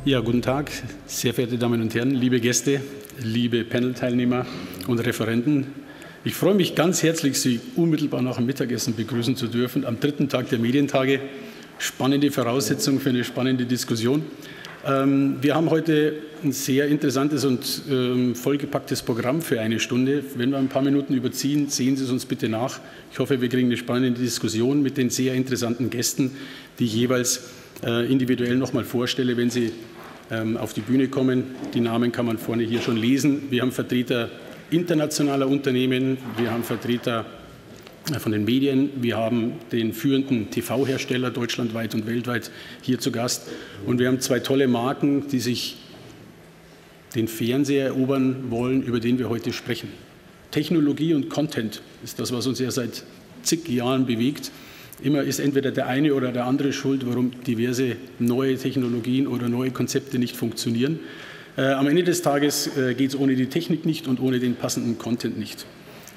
Ja, guten Tag, sehr verehrte Damen und Herren, liebe Gäste, liebe Panel-Teilnehmer und Referenten. Ich freue mich ganz herzlich, Sie unmittelbar nach dem Mittagessen begrüßen zu dürfen, am dritten Tag der Medientage. Spannende Voraussetzungen für eine spannende Diskussion. Wir haben heute ein sehr interessantes und vollgepacktes Programm für eine Stunde. Wenn wir ein paar Minuten überziehen, sehen Sie es uns bitte nach. Ich hoffe, wir kriegen eine spannende Diskussion mit den sehr interessanten Gästen, die ich jeweils individuell noch mal vorstelle, wenn Sie auf die Bühne kommen. Die Namen kann man vorne hier schon lesen. Wir haben Vertreter internationaler Unternehmen, wir haben Vertreter von den Medien, wir haben den führenden TV-Hersteller deutschlandweit und weltweit hier zu Gast und wir haben zwei tolle Marken, die sich den Fernseher erobern wollen, über den wir heute sprechen. Technologie und Content ist das, was uns ja seit zig Jahren bewegt. Immer ist entweder der eine oder der andere schuld, warum diverse neue Technologien oder neue Konzepte nicht funktionieren. Am Ende des Tages geht es ohne die Technik nicht und ohne den passenden Content nicht.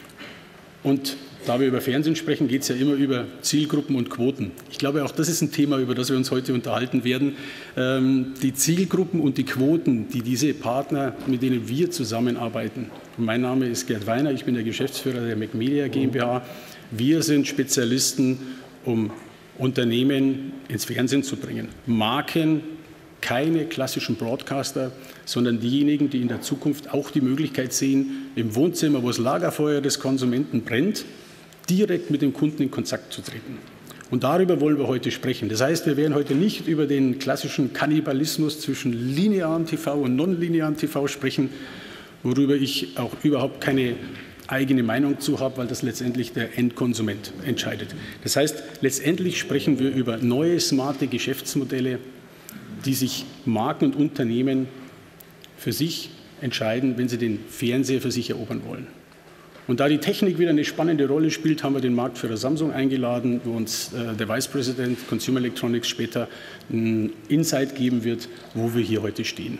Und da wir über Fernsehen sprechen, geht es ja immer über Zielgruppen und Quoten. Ich glaube, auch das ist ein Thema, über das wir uns heute unterhalten werden. Die Zielgruppen und die Quoten, die diese Partner, mit denen wir zusammenarbeiten. Mein Name ist Gerd Weiner, ich bin der Geschäftsführer der MacMedia GmbH. Wir sind Spezialisten, um Unternehmen ins Fernsehen zu bringen. Marken, keine klassischen Broadcaster, sondern diejenigen, die in der Zukunft auch die Möglichkeit sehen, im Wohnzimmer, wo das Lagerfeuer des Konsumenten brennt, direkt mit dem Kunden in Kontakt zu treten. Und darüber wollen wir heute sprechen. Das heißt, wir werden heute nicht über den klassischen Kannibalismus zwischen linearem TV und nonlinearem TV sprechen, worüber ich auch überhaupt keine eigene Meinung zu habe, weil das letztendlich der Endkonsument entscheidet. Das heißt, letztendlich sprechen wir über neue, smarte Geschäftsmodelle, die sich Marken und Unternehmen für sich entscheiden, wenn sie den Fernseher für sich erobern wollen. Und da die Technik wieder eine spannende Rolle spielt, haben wir den Marktführer Samsung eingeladen, wo uns der Vice President Consumer Electronics später einen Insight geben wird, wo wir hier heute stehen.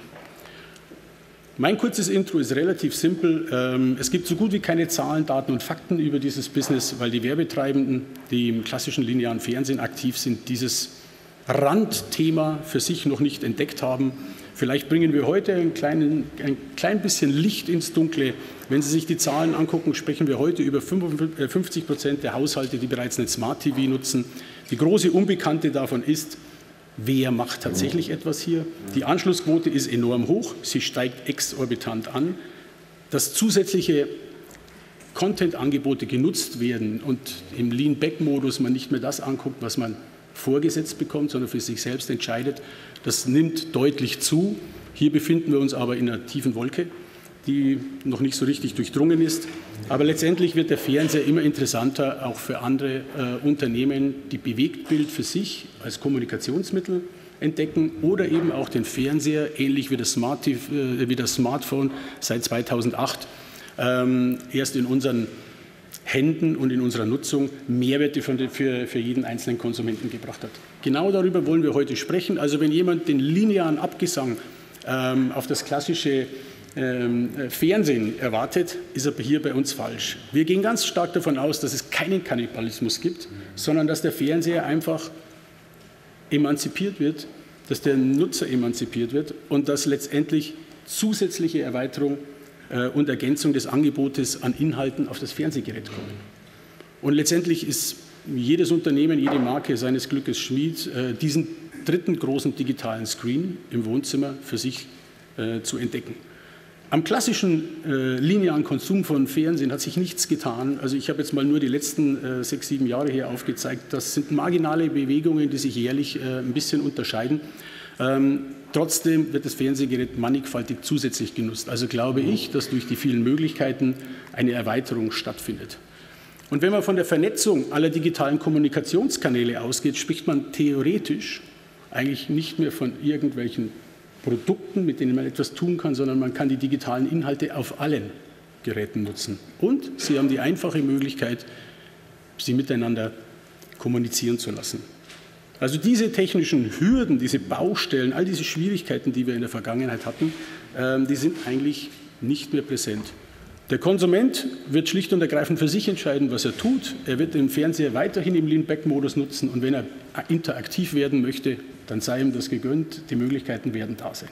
Mein kurzes Intro ist relativ simpel. Es gibt so gut wie keine Zahlen, Daten und Fakten über dieses Business, weil die Werbetreibenden, die im klassischen linearen Fernsehen aktiv sind, dieses Randthema für sich noch nicht entdeckt haben. Vielleicht bringen wir heute ein klein bisschen Licht ins Dunkle. Wenn Sie sich die Zahlen angucken, sprechen wir heute über 50% der Haushalte, die bereits einen Smart TV nutzen. Die große Unbekannte davon ist, wer macht tatsächlich etwas hier? Die Anschlussquote ist enorm hoch, sie steigt exorbitant an. Dass zusätzliche Content-Angebote genutzt werden und im Lean-Back-Modus man nicht mehr das anguckt, was man vorgesetzt bekommt, sondern für sich selbst entscheidet, das nimmt deutlich zu. Hier befinden wir uns aber in einer tiefen Wolke, die noch nicht so richtig durchdrungen ist. Aber letztendlich wird der Fernseher immer interessanter, auch für andere Unternehmen, die Bewegtbild für sich als Kommunikationsmittel entdecken oder eben auch den Fernseher, ähnlich wie das Smartphone seit 2008, erst in unseren Händen und in unserer Nutzung Mehrwerte für jeden einzelnen Konsumenten gebracht hat. Genau darüber wollen wir heute sprechen. Also wenn jemand den linearen Abgesang auf das klassische Fernsehen erwartet, ist er hier bei uns falsch. Wir gehen ganz stark davon aus, dass es keinen Kannibalismus gibt, sondern dass der Fernseher einfach emanzipiert wird, dass der Nutzer emanzipiert wird und dass letztendlich zusätzliche Erweiterung und Ergänzung des Angebotes an Inhalten auf das Fernsehgerät kommen. Und letztendlich ist jedes Unternehmen, jede Marke seines Glückes Schmied, diesen dritten großen digitalen Screen im Wohnzimmer für sich zu entdecken. Am klassischen linearen Konsum von Fernsehen hat sich nichts getan. Also ich habe jetzt mal nur die letzten 6, 7 Jahre hier aufgezeigt. Das sind marginale Bewegungen, die sich jährlich ein bisschen unterscheiden. Trotzdem wird das Fernsehgerät mannigfaltig zusätzlich genutzt. Also glaube ich, dass durch die vielen Möglichkeiten eine Erweiterung stattfindet. Und wenn man von der Vernetzung aller digitalen Kommunikationskanäle ausgeht, spricht man theoretisch eigentlich nicht mehr von irgendwelchen Produkten, mit denen man etwas tun kann, sondern man kann die digitalen Inhalte auf allen Geräten nutzen. Und Sie haben die einfache Möglichkeit, sie miteinander kommunizieren zu lassen. Also diese technischen Hürden, diese Baustellen, all diese Schwierigkeiten, die wir in der Vergangenheit hatten, die sind eigentlich nicht mehr präsent. Der Konsument wird schlicht und ergreifend für sich entscheiden, was er tut. Er wird den Fernseher weiterhin im Lean-Back-Modus nutzen und wenn er interaktiv werden möchte, dann sei ihm das gegönnt, die Möglichkeiten werden da sein.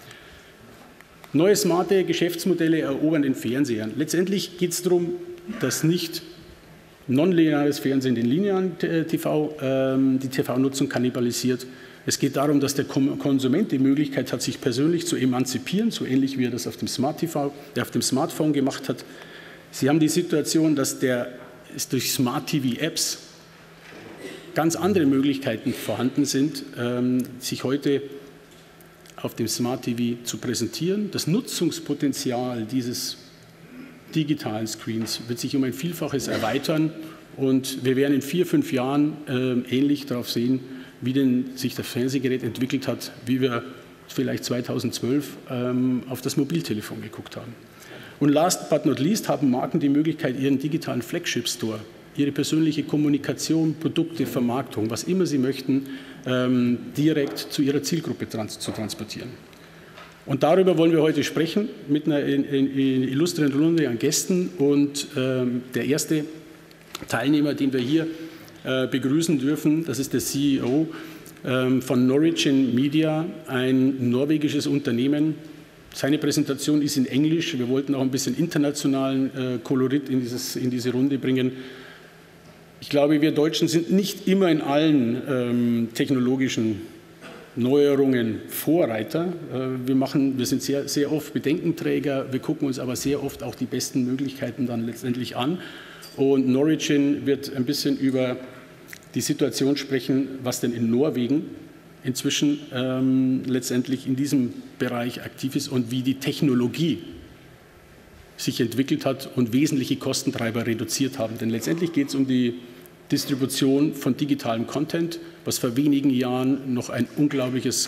Neue smarte Geschäftsmodelle erobern den Fernseher. Letztendlich geht es darum, dass nicht nonlineares Fernsehen den linearen TV, die TV-Nutzung kannibalisiert. Es geht darum, dass der Konsument die Möglichkeit hat, sich persönlich zu emanzipieren, so ähnlich wie er das auf dem Smartphone gemacht hat. Sie haben die Situation, dass durch Smart TV-Apps ganz andere Möglichkeiten vorhanden sind, sich heute auf dem Smart TV zu präsentieren. Das Nutzungspotenzial dieses digitalen Screens wird sich um ein Vielfaches erweitern und wir werden in 4, 5 Jahren ähnlich darauf sehen, wie denn sich das Fernsehgerät entwickelt hat, wie wir vielleicht 2012 auf das Mobiltelefon geguckt haben. Und last but not least haben Marken die Möglichkeit, ihren digitalen Flagship-Store, ihre persönliche Kommunikation, Produkte, Vermarktung, was immer sie möchten, direkt zu ihrer Zielgruppe zu transportieren. Und darüber wollen wir heute sprechen, mit einer illustren Runde an Gästen. Und der erste Teilnehmer, den wir hier begrüßen dürfen, das ist der CEO von Norwegian Media, ein norwegisches Unternehmen. Seine Präsentation ist in Englisch. Wir wollten auch ein bisschen internationalen Kolorit in diese Runde bringen. Ich glaube, wir Deutschen sind nicht immer in allen technologischen Neuerungen Vorreiter. Wir sind sehr, sehr oft Bedenkenträger. Wir gucken uns aber sehr oft auch die besten Möglichkeiten dann letztendlich an. Und Norwegian wird ein bisschen über die Situation sprechen, was denn in Norwegen inzwischen letztendlich in diesem Bereich aktiv ist und wie die Technologie sich entwickelt hat und wesentliche Kostentreiber reduziert haben. Denn letztendlich geht es um die Distribution von digitalem Content, was vor wenigen Jahren noch ein unglaubliches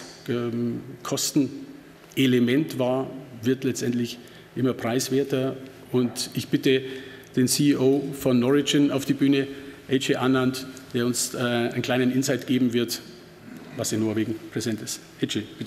Kostenelement war, wird letztendlich immer preiswerter. Und ich bitte den CEO von Norwegian auf die Bühne, AJ Anand, der uns einen kleinen Insight geben wird, was in Norwegen präsent ist. AJ, bitte.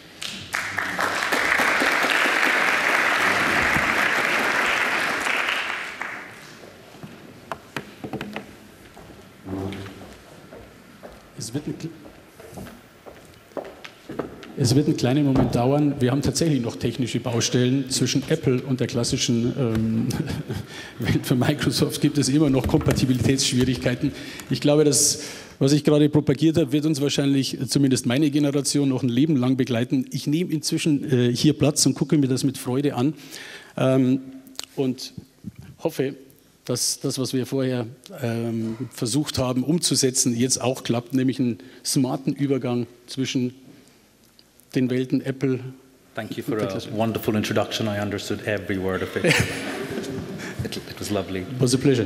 Es wird einen kleinen Moment dauern. Wir haben tatsächlich noch technische Baustellen. Zwischen Apple und der klassischen Welt für Microsoft gibt es immer noch Kompatibilitätsschwierigkeiten. Ich glaube, das, was ich gerade propagiert habe, wird uns wahrscheinlich, zumindest meine Generation, noch ein Leben lang begleiten. Ich nehme inzwischen hier Platz und gucke mir das mit Freude an und hoffe, dass das, was wir vorher versucht haben umzusetzen, jetzt auch klappt, nämlich einen smarten Übergang zwischen den Welten Apple. Thank you for a wonderful introduction. I understood every word of it. It was lovely. It was a pleasure.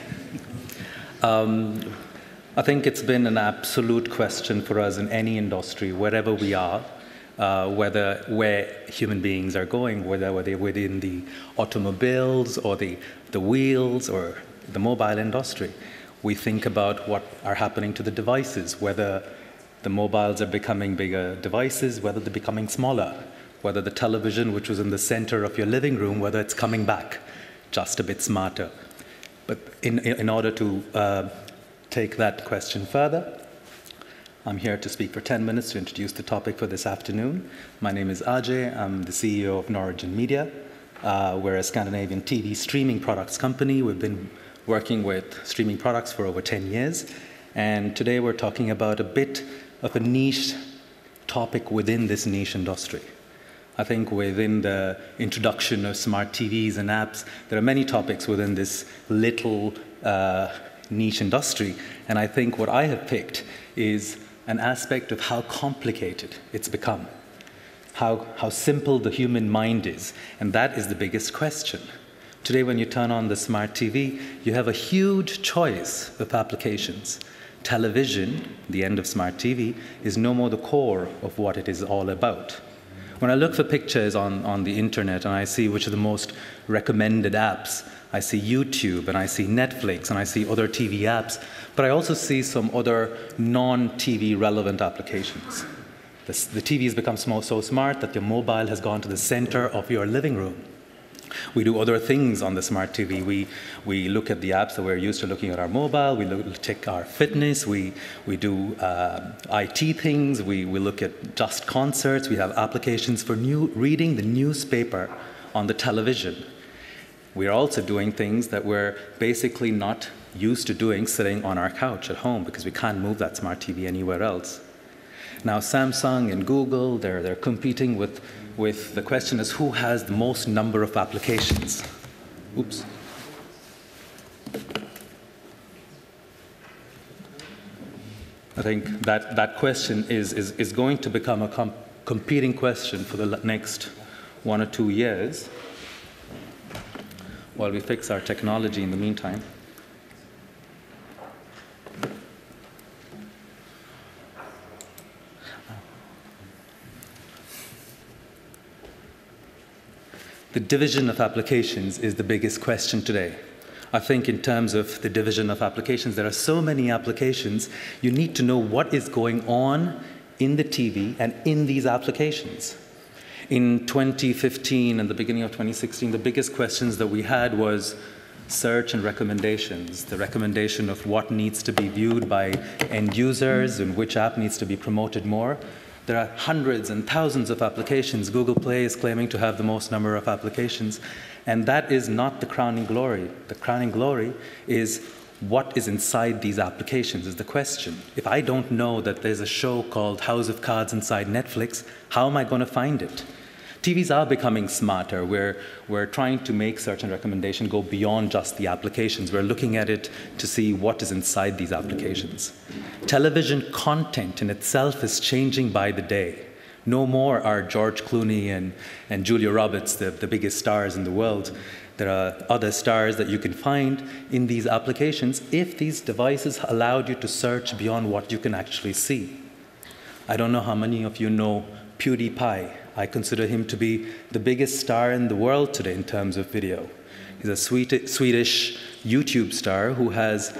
I think it's been an absolute question for us in any industry, wherever we are, where human beings are going, whether they're within the automobiles or the wheels or the mobile industry. We think about what are happening to the devices, whether the mobiles are becoming bigger devices, whether they're becoming smaller, whether the television, which was in the center of your living room, whether it's coming back just a bit smarter. But in order to take that question further, I'm here to speak for 10 minutes to introduce the topic for this afternoon. My name is Ajay. I'm the CEO of Norwegian Media. We're a Scandinavian TV streaming products company. We've been working with streaming products for over 10 years. And today we're talking about a bit of a niche topic within this niche industry. I think within the introduction of smart TVs and apps, there are many topics within this little niche industry. And I think what I have picked is an aspect of how complicated it's become, how simple the human mind is. And that is the biggest question. Today, when you turn on the smart TV, you have a huge choice of applications. Television, the end of smart TV, is no more the core of what it is all about. When I look for pictures on the internet and I see which are the most recommended apps, I see YouTube and I see Netflix and I see other TV apps, but I also see some other non-TV relevant applications. The TV has become so smart that your mobile has gone to the center of your living room. We do other things on the smart TV. We look at the apps that we're used to looking at our mobile. We check our fitness. We do IT things. We look at just concerts. We have applications for reading the newspaper on the television. We're also doing things that we're basically not used to doing sitting on our couch at home because we can't move that smart TV anywhere else. Now, Samsung and Google, they're competing with the question is who has the most number of applications? Oops. I think that question is going to become a competing question for the next 1 or 2 years while we fix our technology in the meantime. The division of applications is the biggest question today. I think in terms of the division of applications, there are so many applications, you need to know what is going on in the TV and in these applications. In 2015 and the beginning of 2016, the biggest questions that we had was search and recommendations, the recommendation of what needs to be viewed by end users and which app needs to be promoted more. There are hundreds and thousands of applications. Google Play is claiming to have the most number of applications, and that is not the crowning glory. The crowning glory is what is inside these applications is the question. If I don't know that there's a show called House of Cards inside Netflix, how am I going to find it? TVs are becoming smarter. We're trying to make search and recommendation go beyond just the applications. We're looking at it to see what is inside these applications. Television content in itself is changing by the day. No more are George Clooney and Julia Roberts the biggest stars in the world. There are other stars that you can find in these applications if these devices allowed you to search beyond what you can actually see. I don't know how many of you know PewDiePie. I consider him to be the biggest star in the world today in terms of video. He's a Swedish YouTube star who has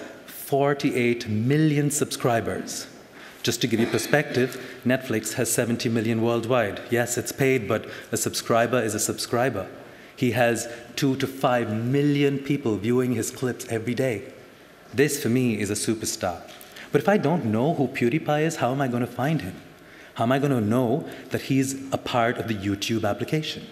48 million subscribers. Just to give you perspective, Netflix has 70 million worldwide. Yes, it's paid, but a subscriber is a subscriber. He has 2 to 5 million people viewing his clips every day. This, for me, is a superstar. But if I don't know who PewDiePie is, how am I going to find him? How am I going to know that he's a part of the YouTube application?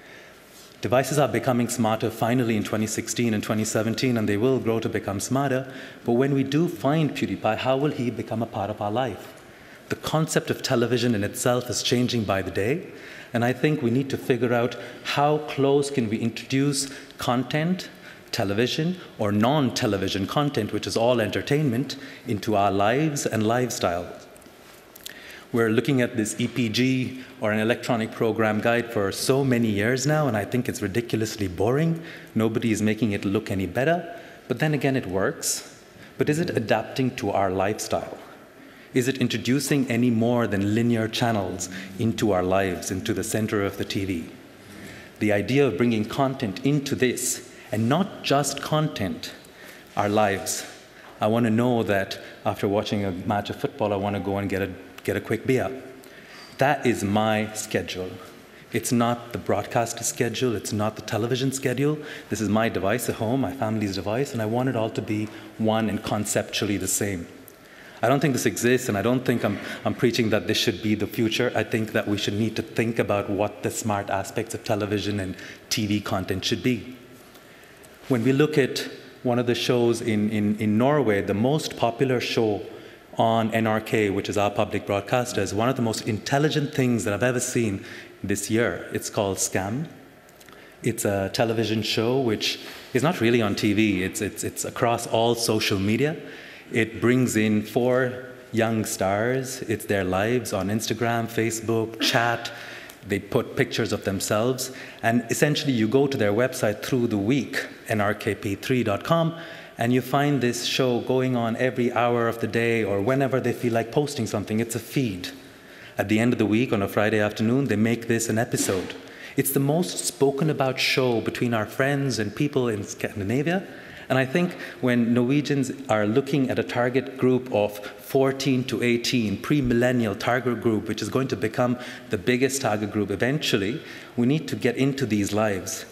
Devices are becoming smarter finally in 2016 and 2017, and they will grow to become smarter. But when we do find PewDiePie, how will he become a part of our life? The concept of television in itself is changing by the day, and I think we need to figure out how close can we introduce content, television, or non-television content, which is all entertainment, into our lives and lifestyle. We're looking at this EPG, or an electronic program guide, for so many years now, and I think it's ridiculously boring. Nobody is making it look any better. But then again, it works. But is it adapting to our lifestyle? Is it introducing any more than linear channels into our lives, into the center of the TV? The idea of bringing content into this, and not just content, our lives. I want to know that after watching a match of football, I want to go and get a quick beer. That is my schedule. It's not the broadcaster schedule, it's not the television schedule. This is my device at home, my family's device, and I want it all to be one and conceptually the same. I don't think this exists, and I don't think I'm preaching that this should be the future. I think that we should need to think about what the smart aspects of television and TV content should be. When we look at one of the shows in Norway, the most popular show on NRK, which is our public broadcaster, is one of the most intelligent things that I've ever seen this year. It's called Skam. It's a television show which is not really on TV. It's across all social media. It brings in 4 young stars. It's their lives on Instagram, Facebook, chat. They put pictures of themselves. And essentially, you go to their website through the week, nrkp3.com, and you find this show going on every hour of the day or whenever they feel like posting something. It's a feed. At the end of the week, on a Friday afternoon, they make this an episode. It's the most spoken about show between our friends and people in Scandinavia. And I think when Norwegians are looking at a target group of 14 to 18, pre-millennial target group, which is going to become the biggest target group eventually, we need to get into these lives.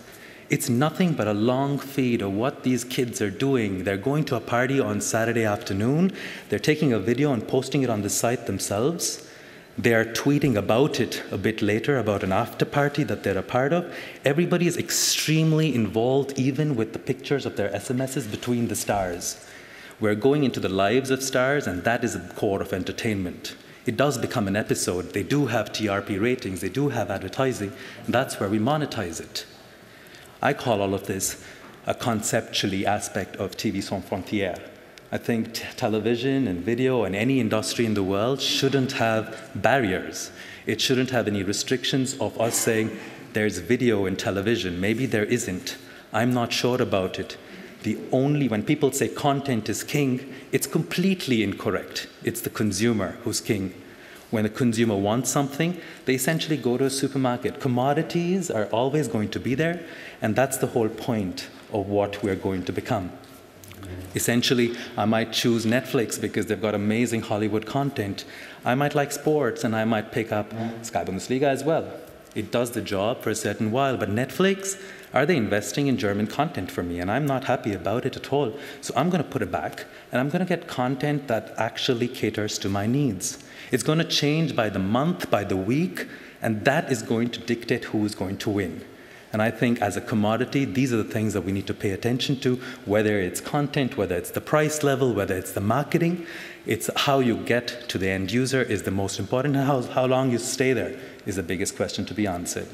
It's nothing but a long feed of what these kids are doing. They're going to a party on Saturday afternoon. They're taking a video and posting it on the site themselves. They're tweeting about it a bit later, about an after party that they're a part of. Everybody is extremely involved, even with the pictures of their SMSs between the stars. We're going into the lives of stars, and that is the core of entertainment. It does become an episode. They do have TRP ratings. They do have advertising. And that's where we monetize it. I call all of this a conceptually aspect of TV Sans Frontières. I think television and video and any industry in the world shouldn't have barriers. It shouldn't have any restrictions of us saying, there's video in television. Maybe there isn't. I'm not sure about it. When people say content is king, it's completely incorrect. It's the consumer who's king. When a consumer wants something, they essentially go to a supermarket. Commodities are always going to be there, and that's the whole point of what we're going to become. Essentially, I might choose Netflix because they've got amazing Hollywood content. I might like sports, and I might pick up Sky Bundesliga as well. It does the job for a certain while, but Netflix, are they investing in German content for me? And I'm not happy about it at all. So I'm going to put it back, and I'm going to get content that actually caters to my needs. It's going to change by the month, by the week, and that is going to dictate who is going to win. And I think as a commodity, these are the things that we need to pay attention to, whether it's content, whether it's the price level, whether it's the marketing. It's how you get to the end user is the most important, and how long you stay there is the biggest question to be answered.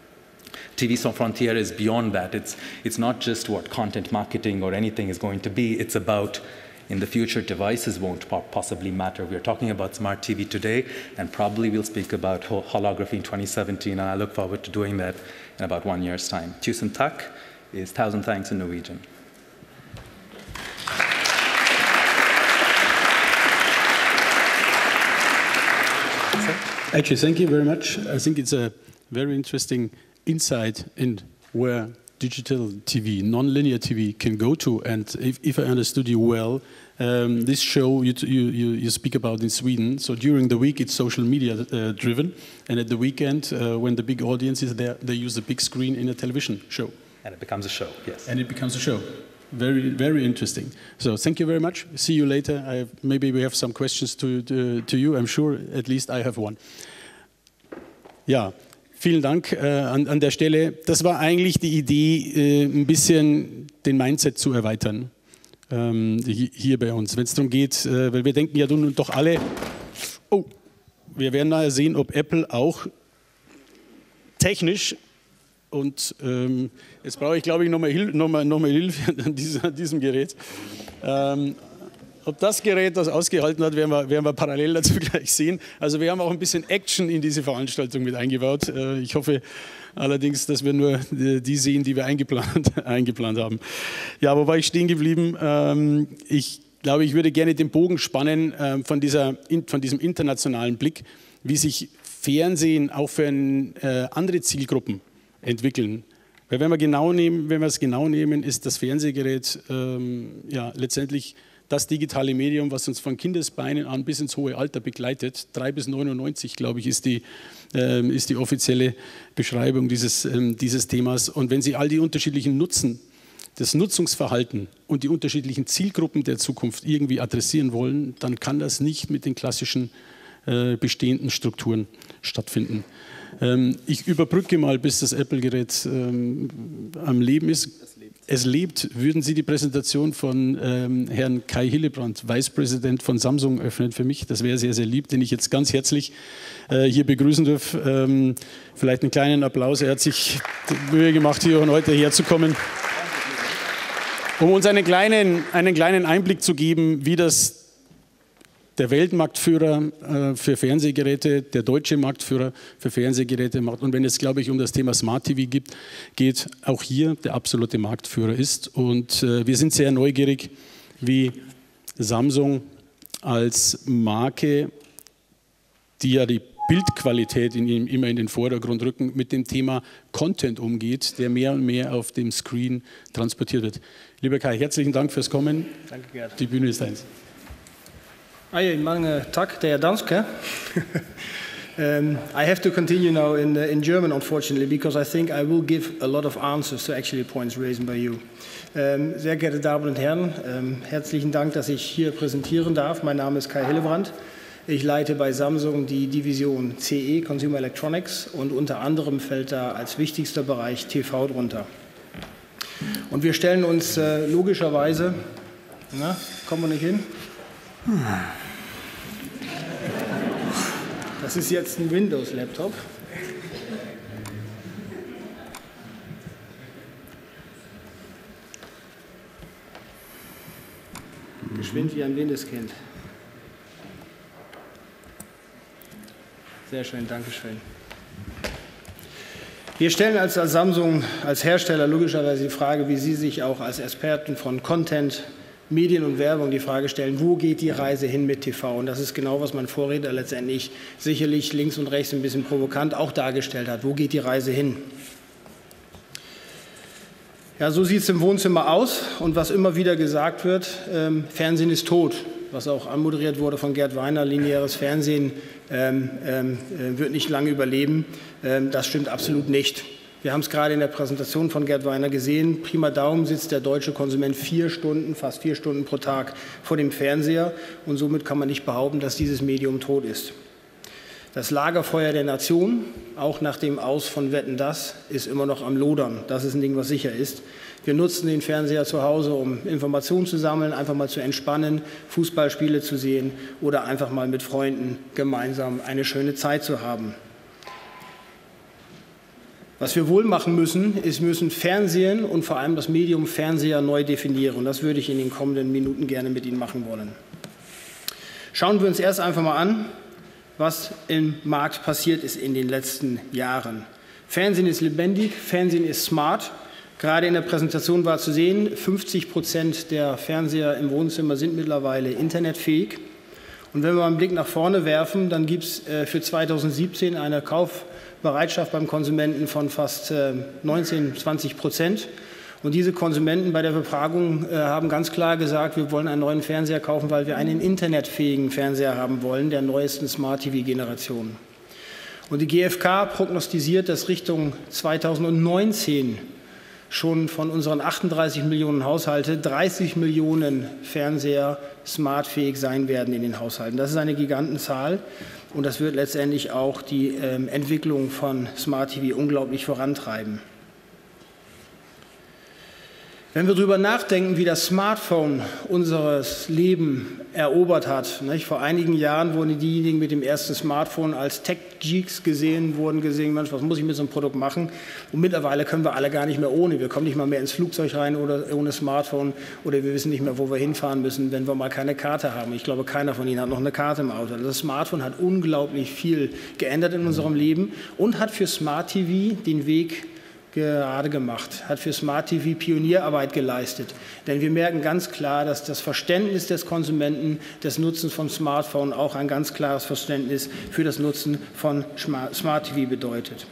TV Sans Frontières is beyond that. It's not just what content marketing or anything is going to be. It's about, in the future, devices won't possibly matter. We're talking about smart TV today, and probably we'll speak about holography in 2017, and I look forward to doing that in about 1 year's time. Tusen takk is 1,000 thanks in Norwegian. Actually, thank you very much. I think it's a very interesting insight in where digital TV, non-linear TV can go to. And if I understood you well, this show you speak about in Sweden, so during the week it's social media driven, and at the weekend, when the big audience is there, they use the big screen in a television show. And it becomes a show, yes. And it becomes a show. Very, very interesting. So thank you very much. See you later. Maybe we have some questions to you. I'm sure at least I have one. Ja. Vielen Dank an der Stelle. Das war eigentlich die Idee, ein bisschen den Mindset zu erweitern, hier bei uns. Wenn es darum geht, weil wir denken ja nun doch alle, oh, wir werden nachher sehen, ob Apple auch technisch, und jetzt brauche ich, glaube ich, nochmal Hilfe an diesem Gerät. Ob das Gerät das ausgehalten hat, werden wir parallel dazu gleich sehen. Also wir haben auch ein bisschen Action in diese Veranstaltung mit eingebaut. Ich hoffe allerdings, dass wir nur die sehen, die wir eingeplant haben. Ja, wo war ich stehen geblieben? Ich glaube, ich würde gerne den Bogen spannen von diesem internationalen Blick, wie sich Fernsehen auch für andere Zielgruppen entwickeln. Weil wenn wir es genau nehmen, ist das Fernsehgerät ja letztendlich das digitale Medium, was uns von Kindesbeinen an bis ins hohe Alter begleitet. 3 bis 99, glaube ich, ist die offizielle Beschreibung dieses Themas. Und wenn Sie all die unterschiedlichen das Nutzungsverhalten und die unterschiedlichen Zielgruppen der Zukunft irgendwie adressieren wollen, dann kann das nicht mit den klassischen bestehenden Strukturen stattfinden. Ich überbrücke mal, bis das Apple-Gerät am Leben ist. Es lebt. Würden Sie die Präsentation von Herrn Kai Hillebrand, Vicepräsident von Samsung, öffnen für mich? Das wäre sehr, sehr lieb, den ich jetzt ganz herzlich hier begrüßen darf. Vielleicht einen kleinen Applaus. Er hat sich die Mühe gemacht, hier heute herzukommen, um uns einen kleinen Einblick zu geben, wie das der Weltmarktführer für Fernsehgeräte, der deutsche Marktführer für Fernsehgeräte macht. Und wenn es, glaube ich, um das Thema Smart TV geht, auch hier der absolute Marktführer ist. Und wir sind sehr neugierig, wie Samsung als Marke, die ja die Bildqualität immer in den Vordergrund rücken, mit dem Thema Content umgeht, der mehr und mehr auf dem Screen transportiert wird. Lieber Kai, herzlichen Dank fürs Kommen. Danke, Gerd. Die Bühne ist deins. Mange tak, det er dansk, hè? I have to continue now in German, unfortunately, because I think I will give a lot of answers to actually points raised by you. Sehr geehrte Damen und Herren, herzlichen Dank, dass ich hier präsentieren darf. Mein Name ist Kai Hillebrand. Ich leite bei Samsung die Division CE, Consumer Electronics, und unter anderem fällt da als wichtigster Bereich TV drunter. Und wir stellen uns logischerweise, kommen wir nicht hin? Das ist jetzt ein Windows-Laptop. Geschwind wie ein Windeskind. Sehr schön, danke schön. Wir stellen als Samsung, als Hersteller logischerweise die Frage, wie Sie sich auch als Experten von Content, Medien und Werbung die Frage stellen, wo geht die Reise hin mit TV? Und das ist genau, was mein Vorredner letztendlich sicherlich links und rechts ein bisschen provokant auch dargestellt hat. Wo geht die Reise hin? Ja, so sieht es im Wohnzimmer aus. Und was immer wieder gesagt wird, Fernsehen ist tot. Was auch anmoderiert wurde von Gerd Weiner, lineares Fernsehen wird nicht lange überleben. Das stimmt absolut nicht. Wir haben es gerade in der Präsentation von Gerd Weiner gesehen. Prima Daumen sitzt der deutsche Konsument 4 Stunden, fast 4 Stunden pro Tag vor dem Fernseher. Und somit kann man nicht behaupten, dass dieses Medium tot ist. Das Lagerfeuer der Nation, auch nach dem Aus von Wetten, das, ist immer noch am Lodern. Das ist ein Ding, was sicher ist. Wir nutzen den Fernseher zu Hause, um Informationen zu sammeln, einfach mal zu entspannen, Fußballspiele zu sehen oder einfach mal mit Freunden gemeinsam eine schöne Zeit zu haben. Was wir wohl machen müssen, ist, wir müssen Fernsehen und vor allem das Medium Fernseher neu definieren. Und das würde ich in den kommenden Minuten gerne mit Ihnen machen wollen. Schauen wir uns erst einfach mal an, was im Markt passiert ist in den letzten Jahren. Fernsehen ist lebendig, Fernsehen ist smart. Gerade in der Präsentation war zu sehen, 50% der Fernseher im Wohnzimmer sind mittlerweile internetfähig. Und wenn wir einen Blick nach vorne werfen, dann gibt es für 2017 eine Kaufbereitschaft beim Konsumenten von fast 19–20%. Und diese Konsumenten bei der Befragung haben ganz klar gesagt, wir wollen einen neuen Fernseher kaufen, weil wir einen internetfähigen Fernseher haben wollen, der neuesten Smart-TV-Generation. Und die GfK prognostiziert, dass Richtung 2019 schon von unseren 38 Millionen Haushalten 30 Millionen Fernseher smartfähig sein werden in den Haushalten. Das ist eine Gigantenzahl und das wird letztendlich auch die Entwicklung von Smart TV unglaublich vorantreiben. Wenn wir darüber nachdenken, wie das Smartphone unseres Leben erobert hat, nicht? Vor einigen Jahren wurden diejenigen mit dem ersten Smartphone als Tech-Geeks gesehen, Mensch, was muss ich mit so einem Produkt machen? Und mittlerweile können wir alle gar nicht mehr ohne. Wir kommen nicht mal mehr ins Flugzeug rein oder ohne Smartphone oder wir wissen nicht mehr, wo wir hinfahren müssen, wenn wir mal keine Karte haben. Ich glaube, keiner von Ihnen hat noch eine Karte im Auto. Das Smartphone hat unglaublich viel geändert in unserem Leben und hat für Smart TV den Weg gerade gemacht, hat für Smart TV Pionierarbeit geleistet. Denn wir merken ganz klar, dass das Verständnis des Konsumenten des Nutzens von Smartphone auch ein ganz klares Verständnis für das Nutzen von Smart TV bedeutet.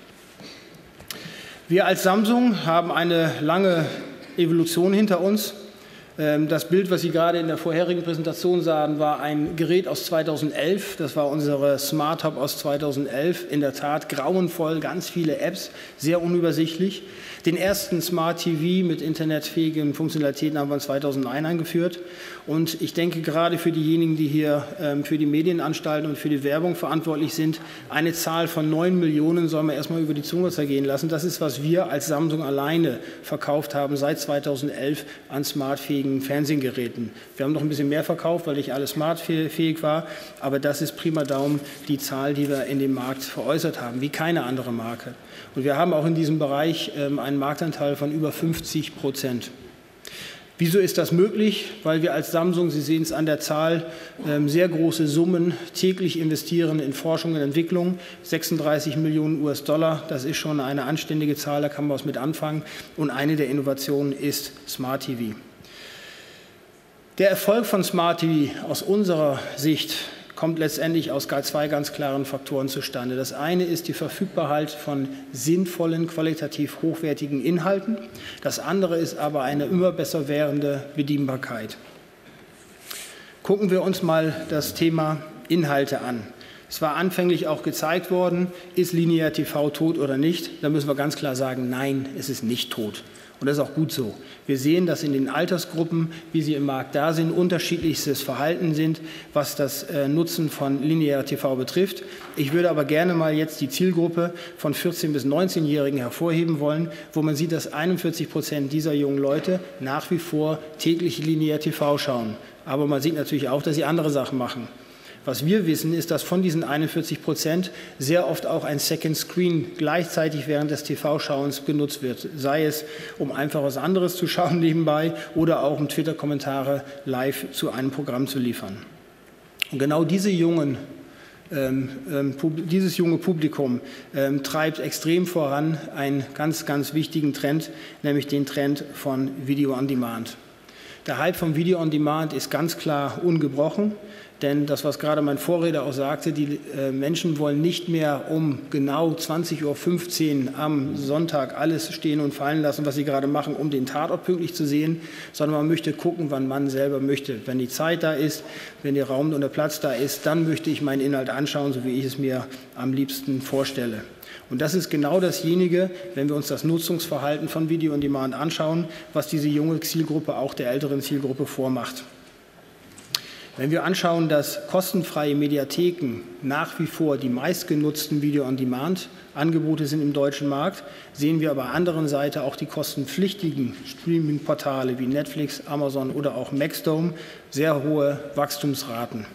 Wir als Samsung haben eine lange Evolution hinter uns. Das Bild, was Sie gerade in der vorherigen Präsentation sahen, war ein Gerät aus 2011. Das war unsere Smart Hub aus 2011. In der Tat grauenvoll, ganz viele Apps, sehr unübersichtlich. Den ersten Smart TV mit internetfähigen Funktionalitäten haben wir in 2009 eingeführt. Und ich denke, gerade für diejenigen, die hier für die Medienanstalten und für die Werbung verantwortlich sind, eine Zahl von 9 Millionen soll man erstmal über die Zunge zergehen lassen. Das ist, was wir als Samsung alleine verkauft haben seit 2011 an smartfähigen Fernsehgeräten. Wir haben noch ein bisschen mehr verkauft, weil nicht alles smartfähig war. Aber das ist prima Daumen die Zahl, die wir in dem Markt veräußert haben, wie keine andere Marke. Und wir haben auch in diesem Bereich einen Marktanteil von über 50%. Wieso ist das möglich? Weil wir als Samsung, Sie sehen es an der Zahl, sehr große Summen täglich investieren in Forschung und Entwicklung. 36 Millionen US-Dollar, das ist schon eine anständige Zahl, da kann man was mit anfangen. Und eine der Innovationen ist Smart TV. Der Erfolg von Smart TV aus unserer Sicht kommt letztendlich aus zwei ganz klaren Faktoren zustande. Das eine ist die Verfügbarkeit von sinnvollen, qualitativ hochwertigen Inhalten. Das andere ist aber eine immer besser werdende Bedienbarkeit. Gucken wir uns mal das Thema Inhalte an. Es war anfänglich auch gezeigt worden, ist linear TV tot oder nicht? Da müssen wir ganz klar sagen, nein, es ist nicht tot. Und das ist auch gut so. Wir sehen, dass in den Altersgruppen, wie sie im Markt da sind, unterschiedlichstes Verhalten sind, was das Nutzen von linearer TV betrifft. Ich würde aber gerne mal jetzt die Zielgruppe von 14- bis 19-Jährigen hervorheben wollen, wo man sieht, dass 41% dieser jungen Leute nach wie vor täglich linear TV schauen. Aber man sieht natürlich auch, dass sie andere Sachen machen. Was wir wissen, ist, dass von diesen 41% sehr oft auch ein Second Screen gleichzeitig während des TV-Schauens genutzt wird. Sei es, um einfach was anderes zu schauen nebenbei oder auch um Twitter-Kommentare live zu einem Programm zu liefern. Und genau dieses junge Publikum treibt extrem voran einen ganz, ganz wichtigen Trend, nämlich den Trend von Video on Demand. Der Hype vom Video on Demand ist ganz klar ungebrochen. Denn das, was gerade mein Vorredner auch sagte, die Menschen wollen nicht mehr um genau 20:15 Uhr am Sonntag alles stehen und fallen lassen, was sie gerade machen, um den Tatort pünktlich zu sehen, sondern man möchte gucken, wann man selber möchte. Wenn die Zeit da ist, wenn der Raum und der Platz da ist, dann möchte ich meinen Inhalt anschauen, so wie ich es mir am liebsten vorstelle. Und das ist genau dasjenige, wenn wir uns das Nutzungsverhalten von Video on Demand anschauen, was diese junge Zielgruppe auch der älteren Zielgruppe vormacht. Wenn wir anschauen, dass kostenfreie Mediatheken nach wie vor die meistgenutzten Video-on-Demand-Angebote sind im deutschen Markt, sehen wir aber anderen Seite auch die kostenpflichtigen Streaming-Portale wie Netflix, Amazon oder auch Maxdome sehr hohe Wachstumsraten.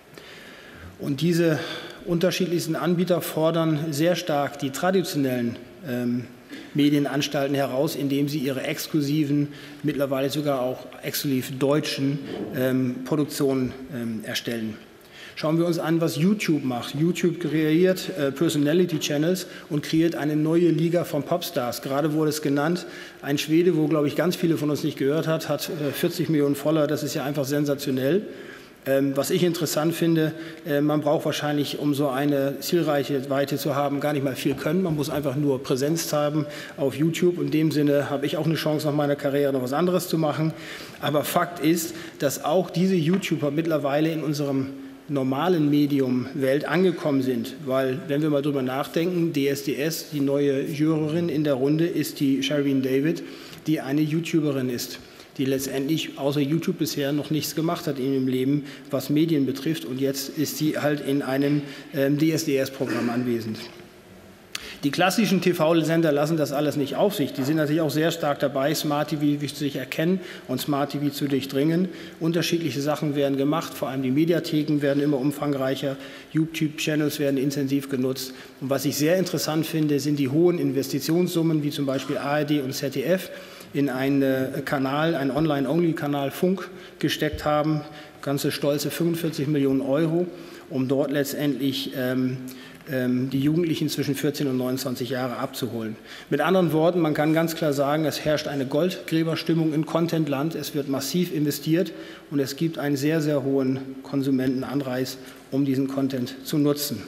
Und diese unterschiedlichsten Anbieter fordern sehr stark die traditionellen Medienanstalten heraus, indem sie ihre exklusiven, mittlerweile sogar auch exklusiv deutschen Produktionen erstellen. Schauen wir uns an, was YouTube macht. YouTube kreiert Personality Channels und kreiert eine neue Liga von Popstars. Gerade wurde es genannt, ein Schwede, wo, glaube ich, ganz viele von uns nicht gehört hat 40 Millionen Follower. Das ist ja einfach sensationell. Was ich interessant finde, man braucht wahrscheinlich, um so eine Zielreichweite zu haben, gar nicht mal viel können. Man muss einfach nur Präsenz haben auf YouTube. In dem Sinne habe ich auch eine Chance, nach meiner Karriere noch was anderes zu machen. Aber Fakt ist, dass auch diese YouTuber mittlerweile in unserem normalen Medium-Welt angekommen sind. Weil, wenn wir mal drüber nachdenken, DSDS, die neue Jurorin in der Runde, ist die Shireen David, die eine YouTuberin ist, die letztendlich außer YouTube bisher noch nichts gemacht hat in ihrem Leben, was Medien betrifft. Und jetzt ist sie halt in einem DSDS-Programm anwesend. Die klassischen TV-Sender lassen das alles nicht auf sich. Die sind natürlich auch sehr stark dabei, Smart TV zu sich erkennen und Smart TV zu durchdringen. Unterschiedliche Sachen werden gemacht, vor allem die Mediatheken werden immer umfangreicher, YouTube-Channels werden intensiv genutzt. Und was ich sehr interessant finde, sind die hohen Investitionssummen, wie zum Beispiel ARD und ZDF, in einen Kanal, einen Online-Only-Kanal Funk gesteckt haben, ganze stolze 45 Millionen €, um dort letztendlich die Jugendlichen zwischen 14 und 29 Jahre abzuholen. Mit anderen Worten, man kann ganz klar sagen, es herrscht eine Goldgräberstimmung in Contentland, es wird massiv investiert und es gibt einen sehr, sehr hohen Konsumentenanreiz, um diesen Content zu nutzen.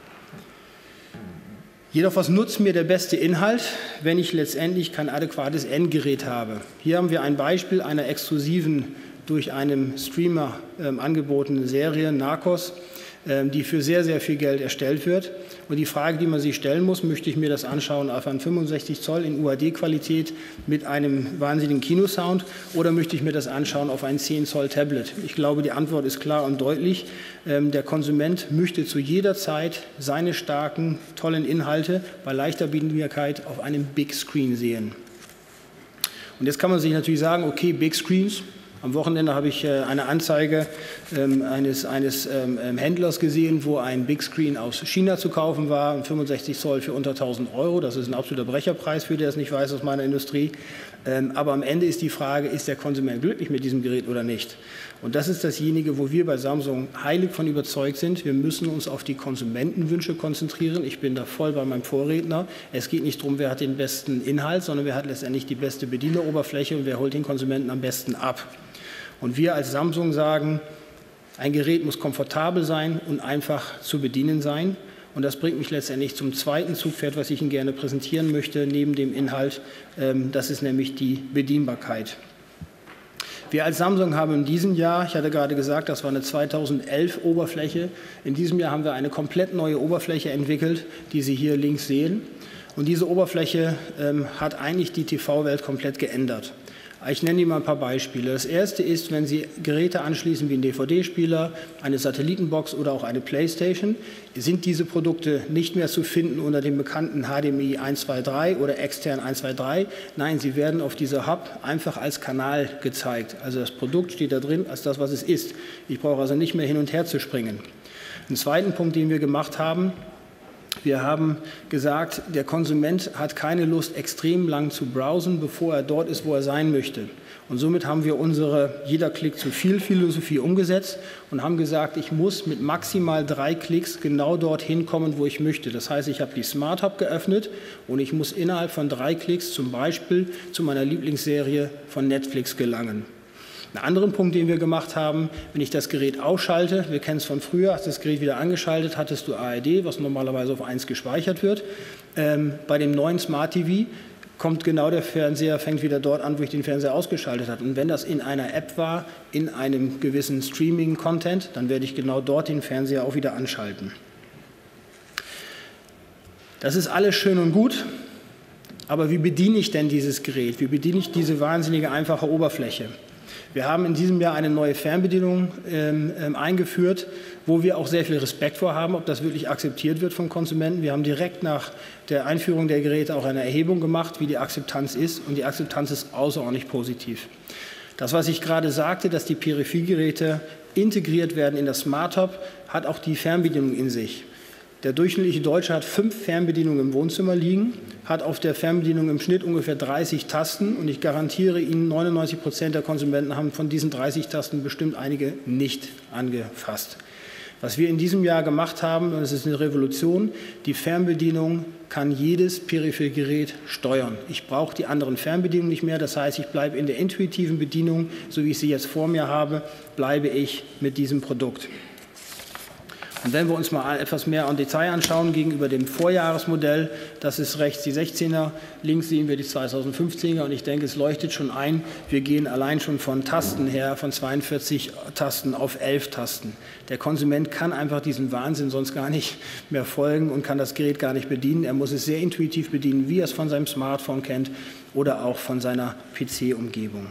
Jedoch, was nutzt mir der beste Inhalt, wenn ich letztendlich kein adäquates Endgerät habe? Hier haben wir ein Beispiel einer exklusiven, durch einen Streamer angebotenen Serie, Narcos, die für sehr, sehr viel Geld erstellt wird. Und die Frage, die man sich stellen muss, möchte ich mir das anschauen auf einen 65 Zoll in UHD-Qualität mit einem wahnsinnigen Kinosound oder möchte ich mir das anschauen auf ein 10 Zoll Tablet? Ich glaube, die Antwort ist klar und deutlich. Der Konsument möchte zu jeder Zeit seine starken, tollen Inhalte bei leichter Bedienbarkeit auf einem Big Screen sehen. Und jetzt kann man sich natürlich sagen, okay, Big Screens. Am Wochenende habe ich eine Anzeige eines Händlers gesehen, wo ein Big Screen aus China zu kaufen war, ein 65 Zoll für unter 1.000 €. Das ist ein absoluter Brecherpreis, für der es nicht weiß aus meiner Industrie. Aber am Ende ist die Frage, ist der Konsument glücklich mit diesem Gerät oder nicht? Und das ist dasjenige, wo wir bei Samsung heilig von überzeugt sind. Wir müssen uns auf die Konsumentenwünsche konzentrieren. Ich bin da voll bei meinem Vorredner. Es geht nicht darum, wer hat den besten Inhalt, sondern wer hat letztendlich die beste Bedieneroberfläche und wer holt den Konsumenten am besten ab. Und wir als Samsung sagen, ein Gerät muss komfortabel sein und einfach zu bedienen sein. Und das bringt mich letztendlich zum zweiten Zugpferd, was ich Ihnen gerne präsentieren möchte, neben dem Inhalt. Das ist nämlich die Bedienbarkeit. Wir als Samsung haben in diesem Jahr, ich hatte gerade gesagt, das war eine 2011 Oberfläche, in diesem Jahr haben wir eine komplett neue Oberfläche entwickelt, die Sie hier links sehen. Und diese Oberfläche hat eigentlich die TV-Welt komplett geändert. Ich nenne Ihnen mal ein paar Beispiele. Das erste ist, wenn Sie Geräte anschließen wie einen DVD-Spieler, eine Satellitenbox oder auch eine Playstation, sind diese Produkte nicht mehr zu finden unter dem bekannten HDMI 1.2.3 oder extern 1.2.3. Nein, sie werden auf dieser Hub einfach als Kanal gezeigt. Also das Produkt steht da drin als das, was es ist. Ich brauche also nicht mehr hin und her zu springen. Einen zweiten Punkt, den wir gemacht haben, wir haben gesagt, der Konsument hat keine Lust, extrem lang zu browsen, bevor er dort ist, wo er sein möchte. Und somit haben wir unsere Jeder Klick zu viel Philosophie umgesetzt und haben gesagt, ich muss mit maximal 3 Klicks genau dorthin kommen, wo ich möchte. Das heißt, ich habe die Smart Hub geöffnet und ich muss innerhalb von 3 Klicks zum Beispiel zu meiner Lieblingsserie von Netflix gelangen. Einen anderen Punkt, den wir gemacht haben, wenn ich das Gerät ausschalte, wir kennen es von früher, hast das Gerät wieder angeschaltet, hattest du ARD, was normalerweise auf 1 gespeichert wird. Bei dem neuen Smart TV kommt genau der Fernseher, fängt wieder dort an, wo ich den Fernseher ausgeschaltet habe. Und wenn das in einer App war, in einem gewissen Streaming-Content, dann werde ich genau dort den Fernseher auch wieder anschalten. Das ist alles schön und gut, aber wie bediene ich denn dieses Gerät? Wie bediene ich diese wahnsinnige einfache Oberfläche? Wir haben in diesem Jahr eine neue Fernbedienung eingeführt, wo wir auch sehr viel Respekt vor haben, ob das wirklich akzeptiert wird vom Konsumenten. Wir haben direkt nach der Einführung der Geräte auch eine Erhebung gemacht, wie die Akzeptanz ist, und die Akzeptanz ist außerordentlich positiv. Das, was ich gerade sagte, dass die Peripheriegeräte integriert werden in das Smart Hub, hat auch die Fernbedienung in sich. Der durchschnittliche Deutsche hat 5 Fernbedienungen im Wohnzimmer liegen, hat auf der Fernbedienung im Schnitt ungefähr 30 Tasten und ich garantiere Ihnen, 99% der Konsumenten haben von diesen 30 Tasten bestimmt einige nicht angefasst. Was wir in diesem Jahr gemacht haben, und es ist eine Revolution, die Fernbedienung kann jedes Peripheriegerät steuern. Ich brauche die anderen Fernbedienungen nicht mehr, das heißt, ich bleibe in der intuitiven Bedienung, so wie ich sie jetzt vor mir habe, bleibe ich mit diesem Produkt. Und wenn wir uns mal etwas mehr im Detail anschauen gegenüber dem Vorjahresmodell, das ist rechts die 16er, links sehen wir die 2015er und ich denke, es leuchtet schon ein, wir gehen allein schon von Tasten her, von 42 Tasten auf 11 Tasten. Der Konsument kann einfach diesen Wahnsinn sonst gar nicht mehr folgen und kann das Gerät gar nicht bedienen. Er muss es sehr intuitiv bedienen, wie er es von seinem Smartphone kennt oder auch von seiner PC-Umgebung.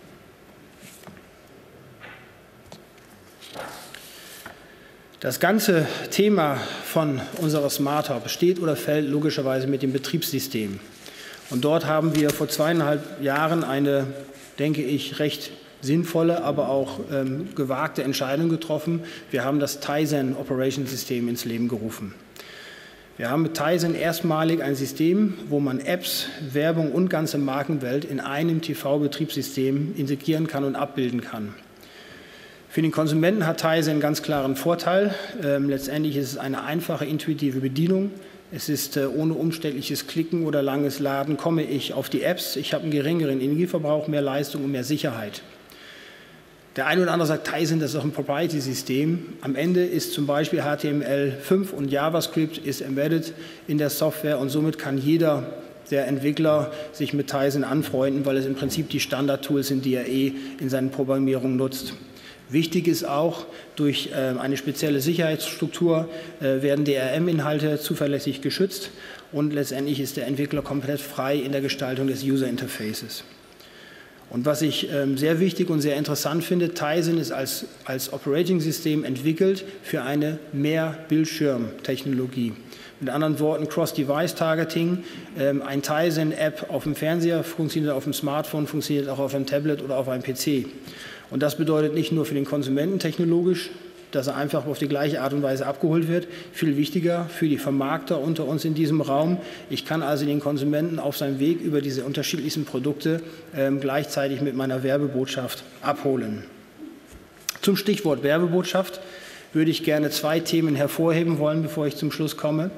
Das ganze Thema von unserer Smart Hub steht oder fällt logischerweise mit dem Betriebssystem. Und dort haben wir vor 2,5 Jahren eine, denke ich, recht sinnvolle, aber auch gewagte Entscheidung getroffen. Wir haben das Tizen Operation System ins Leben gerufen. Wir haben mit Tizen erstmalig ein System, wo man Apps, Werbung und ganze Markenwelt in einem TV-Betriebssystem integrieren kann und abbilden kann. Für den Konsumenten hat Tizen einen ganz klaren Vorteil. Letztendlich ist es eine einfache, intuitive Bedienung. Es ist ohne umständliches Klicken oder langes Laden komme ich auf die Apps. Ich habe einen geringeren Energieverbrauch, mehr Leistung und mehr Sicherheit. Der eine oder andere sagt, Tizen, das ist doch ein Proprietary-System. Am Ende ist zum Beispiel HTML5 und JavaScript ist embedded in der Software und somit kann jeder der Entwickler sich mit Tizen anfreunden, weil es im Prinzip die Standard-Tools sind, die er in seinen Programmierungen nutzt. Wichtig ist auch, durch eine spezielle Sicherheitsstruktur werden DRM-Inhalte zuverlässig geschützt und letztendlich ist der Entwickler komplett frei in der Gestaltung des User-Interfaces. Und was ich sehr wichtig und sehr interessant finde, Tizen ist als Operating-System entwickelt für eine Mehr-Bildschirm-Technologie. Mit anderen Worten, Cross-Device-Targeting. Ein Tizen-App auf dem Fernseher funktioniert auf dem Smartphone, funktioniert auch auf einem Tablet oder auf einem PC. Und das bedeutet nicht nur für den Konsumenten technologisch, dass er einfach auf die gleiche Art und Weise abgeholt wird. Viel wichtiger für die Vermarkter unter uns in diesem Raum. Ich kann also den Konsumenten auf seinem Weg über diese unterschiedlichsten Produkte gleichzeitig mit meiner Werbebotschaft abholen. Zum Stichwort Werbebotschaft würde ich gerne 2 Themen hervorheben wollen, bevor ich zum Schluss komme.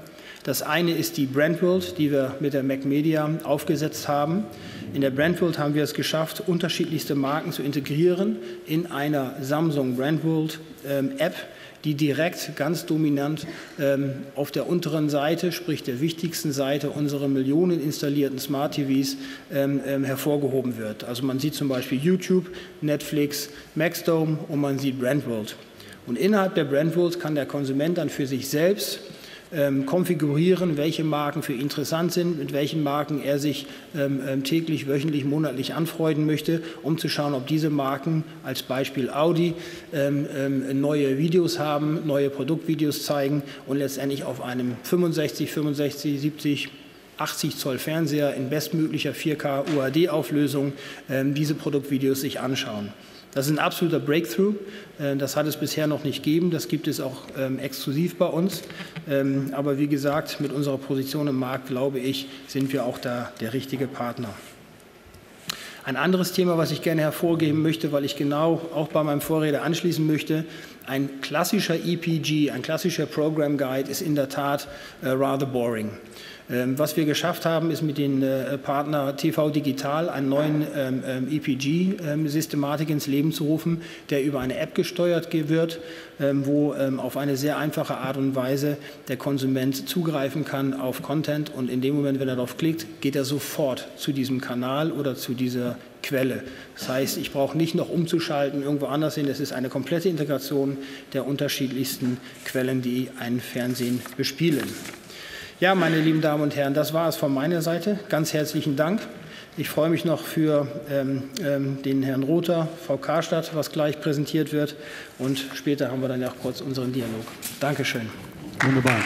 Das eine ist die Brandworld, die wir mit der Mac Media aufgesetzt haben. In der Brandworld haben wir es geschafft, unterschiedlichste Marken zu integrieren in einer Samsung Brandworld App, die direkt ganz dominant auf der unteren Seite, sprich der wichtigsten Seite unserer Millionen installierten Smart TVs hervorgehoben wird. Also man sieht zum Beispiel YouTube, Netflix, Maxdome und man sieht Brandworld. Und innerhalb der Brandworld kann der Konsument dann für sich selbst konfigurieren, welche Marken für ihn interessant sind, mit welchen Marken er sich täglich, wöchentlich, monatlich anfreunden möchte, um zu schauen, ob diese Marken, als Beispiel Audi, neue Videos haben, neue Produktvideos zeigen und letztendlich auf einem 65, 70, 80 Zoll Fernseher in bestmöglicher 4K UHD-Auflösung diese Produktvideos sich anschauen. Das ist ein absoluter Breakthrough. Das hat es bisher noch nicht gegeben. Das gibt es auch exklusiv bei uns. Aber wie gesagt, mit unserer Position im Markt, glaube ich, sind wir auch da der richtige Partner. Ein anderes Thema, was ich gerne hervorheben möchte, weil ich genau auch bei meinem Vorredner anschließen möchte, ein klassischer EPG, ein klassischer Program Guide ist in der Tat rather boring. Was wir geschafft haben, ist mit den Partner TV Digital einen neuen EPG-Systematik ins Leben zu rufen, der über eine App gesteuert wird, wo auf eine sehr einfache Art und Weise der Konsument zugreifen kann auf Content und in dem Moment, wenn er darauf klickt, geht er sofort zu diesem Kanal oder zu dieser Quelle. Das heißt, ich brauche nicht noch umzuschalten, irgendwo anders hin. Es ist eine komplette Integration der unterschiedlichsten Quellen, die ein Fernsehen bespielen. Ja, meine lieben Damen und Herren, das war es von meiner Seite. Ganz herzlichen Dank. Ich freue mich noch für den Herrn Rother, Frau Karstadt, was gleich präsentiert wird. Und später haben wir dann ja auch kurz unseren Dialog. Dankeschön. Wunderbar.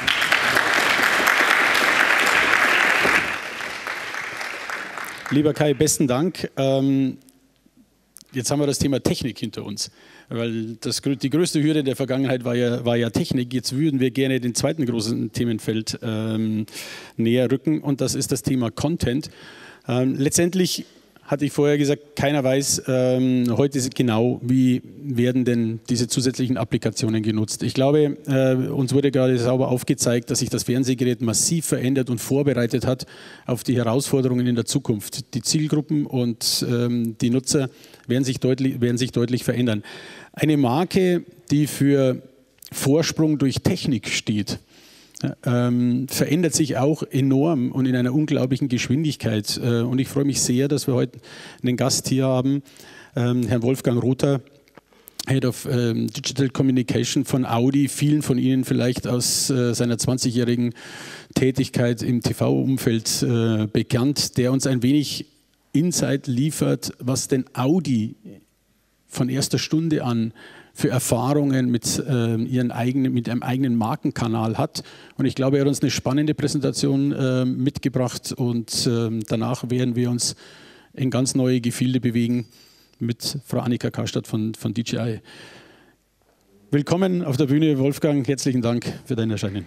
Lieber Kai, besten Dank. Jetzt haben wir das Thema Technik hinter uns, weil die größte Hürde der Vergangenheit war ja Technik. Jetzt würden wir gerne den zweiten großen Themenfeld näher rücken und das ist das Thema Content. Letztendlich hatte ich vorher gesagt, keiner weiß heute genau, wie werden denn diese zusätzlichen Applikationen genutzt. Ich glaube, uns wurde gerade sauber aufgezeigt, dass sich das Fernsehgerät massiv verändert und vorbereitet hat auf die Herausforderungen in der Zukunft. Die Zielgruppen und die Nutzer werden sich deutlich verändern. Eine Marke, die für Vorsprung durch Technik steht, verändert sich auch enorm und in einer unglaublichen Geschwindigkeit. Und ich freue mich sehr, dass wir heute einen Gast hier haben, Herrn Wolfgang Rother, Head of Digital Communication von Audi, vielen von Ihnen vielleicht aus seiner 20-jährigen Tätigkeit im TV-Umfeld bekannt, der uns ein wenig Insight liefert, was denn Audi von erster Stunde an für Erfahrungen mit einem eigenen Markenkanal hat. Und ich glaube, er hat uns eine spannende Präsentation mitgebracht und danach werden wir uns in ganz neue Gefilde bewegen mit Frau Annika Karstadt von DJI. Willkommen auf der Bühne, Wolfgang. Herzlichen Dank für dein Erscheinen.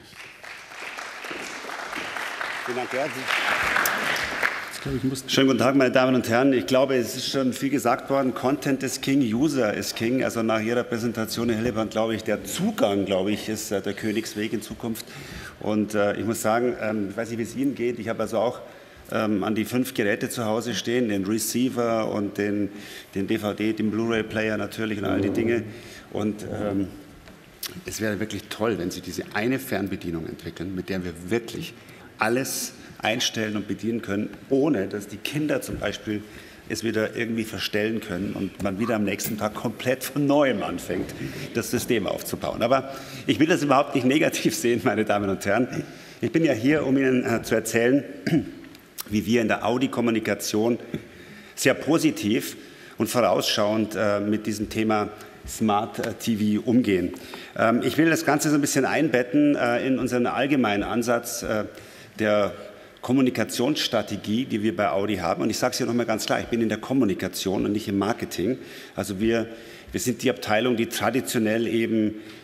Vielen Dank, ja. Schönen guten Tag, meine Damen und Herren. Ich glaube, es ist schon viel gesagt worden. Content ist King, User ist King. Also nach Ihrer Präsentation, Herr Hillebrand, glaube ich, der Zugang, glaube ich, ist der Königsweg in Zukunft. Und ich muss sagen, ich weiß nicht, wie es Ihnen geht. Ich habe also auch an die 5 Geräte zu Hause stehen, den Receiver und den DVD, den Blu-ray-Player natürlich und all die Dinge. Und es wäre wirklich toll, wenn Sie diese eine Fernbedienung entwickeln, mit der wir wirklich alles einstellen und bedienen können, ohne dass die Kinder zum Beispiel es wieder irgendwie verstellen können und man wieder am nächsten Tag komplett von Neuem anfängt, das System aufzubauen. Aber ich will das überhaupt nicht negativ sehen, meine Damen und Herren. Ich bin ja hier, um Ihnen zu erzählen, wie wir in der Audi-Kommunikation sehr positiv und vorausschauend mit diesem Thema Smart TV umgehen. Ich will das Ganze so ein bisschen einbetten in unseren allgemeinen Ansatz der Kommunikationsstrategie, die wir bei Audi haben. Und ich sage es hier nochmal ganz klar, ich bin in der Kommunikation und nicht im Marketing. Also wir sind die Abteilung, die traditionell eben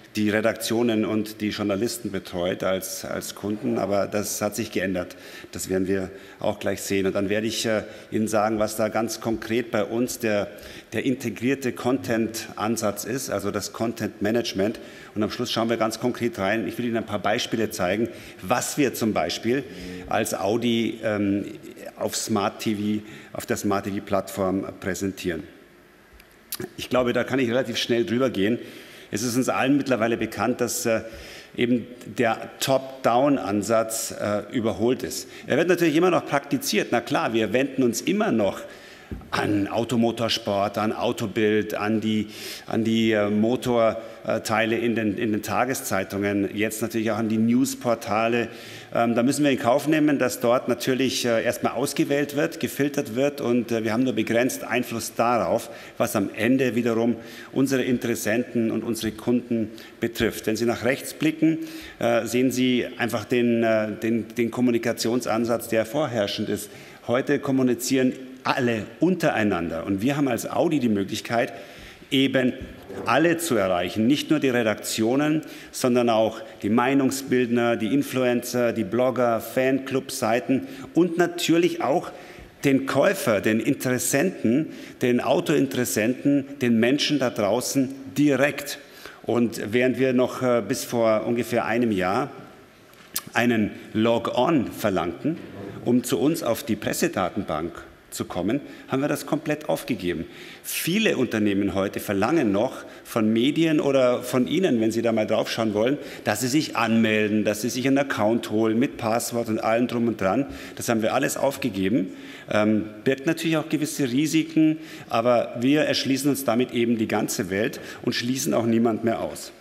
die Redaktionen und die Journalisten betreut als Kunden, aber das hat sich geändert. Das werden wir auch gleich sehen. Und dann werde ich Ihnen sagen, was da ganz konkret bei uns der integrierte Content-Ansatz ist, also das Content-Management. Und am Schluss schauen wir ganz konkret rein. Ich will Ihnen ein paar Beispiele zeigen, was wir zum Beispiel als Audi auf der Smart TV-Plattform präsentieren. Ich glaube, da kann ich relativ schnell drüber gehen. Es ist uns allen mittlerweile bekannt, dass eben der Top-Down-Ansatz überholt ist. Er wird natürlich immer noch praktiziert. Na klar, wir wenden uns immer noch an Automotorsport, an Autobild, an die Motorteile in den Tageszeitungen, jetzt natürlich auch an die Newsportale. Da müssen wir in Kauf nehmen, dass dort natürlich erstmal ausgewählt wird, gefiltert wird und wir haben nur begrenzt Einfluss darauf, was am Ende wiederum unsere Interessenten und unsere Kunden betrifft. Wenn Sie nach rechts blicken, sehen Sie einfach den Kommunikationsansatz, der vorherrschend ist. Heute kommunizieren alle untereinander. Und wir haben als Audi die Möglichkeit, eben alle zu erreichen. Nicht nur die Redaktionen, sondern auch die Meinungsbildner, die Influencer, die Blogger, Fanclub-Seiten und natürlich auch den Käufer, den Interessenten, den Autointeressenten, den Menschen da draußen direkt. Und während wir noch bis vor ungefähr einem Jahr einen Log-on verlangten, um zu uns auf die Pressedatenbank zu kommen, haben wir das komplett aufgegeben. Viele Unternehmen heute verlangen noch von Medien oder von Ihnen, wenn Sie da mal drauf schauen wollen, dass Sie sich anmelden, dass Sie sich einen Account holen mit Passwort und allem drum und dran. Das haben wir alles aufgegeben. Birgt natürlich auch gewisse Risiken, aber wir erschließen uns damit eben die ganze Welt und schließen auch niemand mehr aus.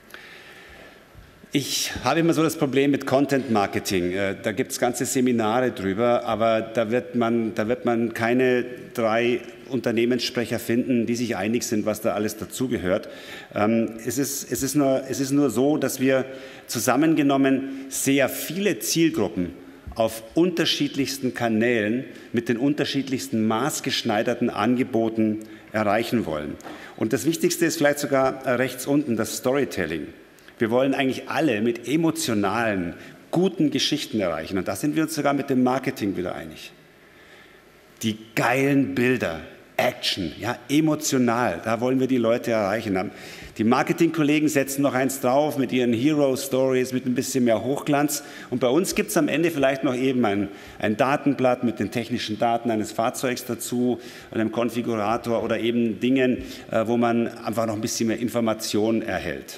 Ich habe immer so das Problem mit Content Marketing. Da gibt es ganze Seminare drüber, aber da wird man keine 3 Unternehmenssprecher finden, die sich einig sind, was da alles dazugehört. Es ist nur so, dass wir zusammengenommen sehr viele Zielgruppen auf unterschiedlichsten Kanälen mit den unterschiedlichsten maßgeschneiderten Angeboten erreichen wollen. Und das Wichtigste ist vielleicht sogar rechts unten, das Storytelling. Wir wollen eigentlich alle mit emotionalen, guten Geschichten erreichen. Und da sind wir uns sogar mit dem Marketing wieder einig. Die geilen Bilder, Action, ja, emotional, da wollen wir die Leute erreichen. Die Marketingkollegen setzen noch eins drauf mit ihren Hero-Stories, mit ein bisschen mehr Hochglanz. Und bei uns gibt es am Ende vielleicht noch eben ein Datenblatt mit den technischen Daten eines Fahrzeugs dazu, einem Konfigurator oder eben Dingen, wo man einfach noch ein bisschen mehr Informationen erhält.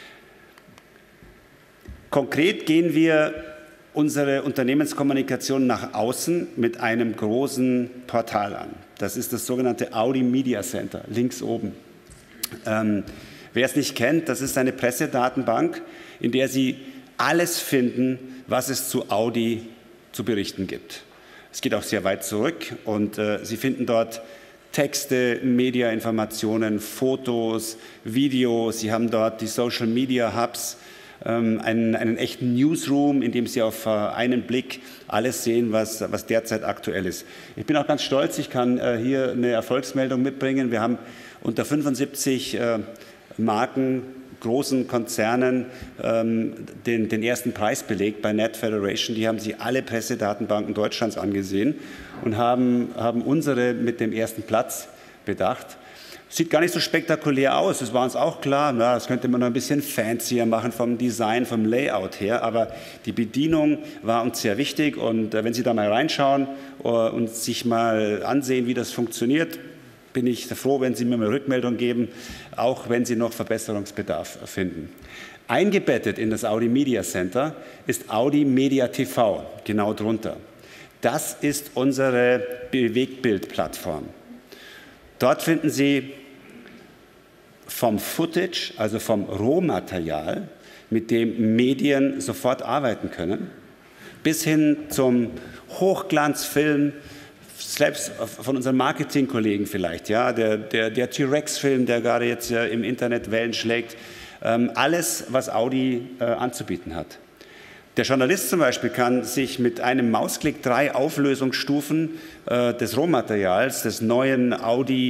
Konkret gehen wir unsere Unternehmenskommunikation nach außen mit einem großen Portal an. Das ist das sogenannte Audi Media Center, links oben. Wer es nicht kennt, das ist eine Pressedatenbank, in der Sie alles finden, was es zu Audi zu berichten gibt. Es geht auch sehr weit zurück und Sie finden dort Texte, Mediainformationen, Fotos, Videos. Sie haben dort die Social Media Hubs, einen echten Newsroom, in dem Sie auf einen Blick alles sehen, was derzeit aktuell ist. Ich bin auch ganz stolz, ich kann hier eine Erfolgsmeldung mitbringen. Wir haben unter 75 Marken, großen Konzernen den ersten Preis belegt bei Net Federation. Die haben sich alle Pressedatenbanken Deutschlands angesehen und haben unsere mit dem ersten Platz bedacht. Sieht gar nicht so spektakulär aus, das war uns auch klar. Na, das könnte man noch ein bisschen fancier machen vom Design, vom Layout her, aber die Bedienung war uns sehr wichtig und wenn Sie da mal reinschauen und sich mal ansehen, wie das funktioniert, bin ich froh, wenn Sie mir eine Rückmeldung geben, auch wenn Sie noch Verbesserungsbedarf finden. Eingebettet in das Audi Media Center ist Audi Media TV, genau drunter. Das ist unsere Bewegtbildplattform. Dort finden Sie vom Footage, also vom Rohmaterial, mit dem Medien sofort arbeiten können, bis hin zum Hochglanzfilm, selbst von unseren Marketingkollegen vielleicht, ja, der T-Rex-Film, der gerade jetzt im Internet Wellen schlägt, alles, was Audi anzubieten hat. Der Journalist zum Beispiel kann sich mit einem Mausklick 3 Auflösungsstufen des Rohmaterials, des neuen Audi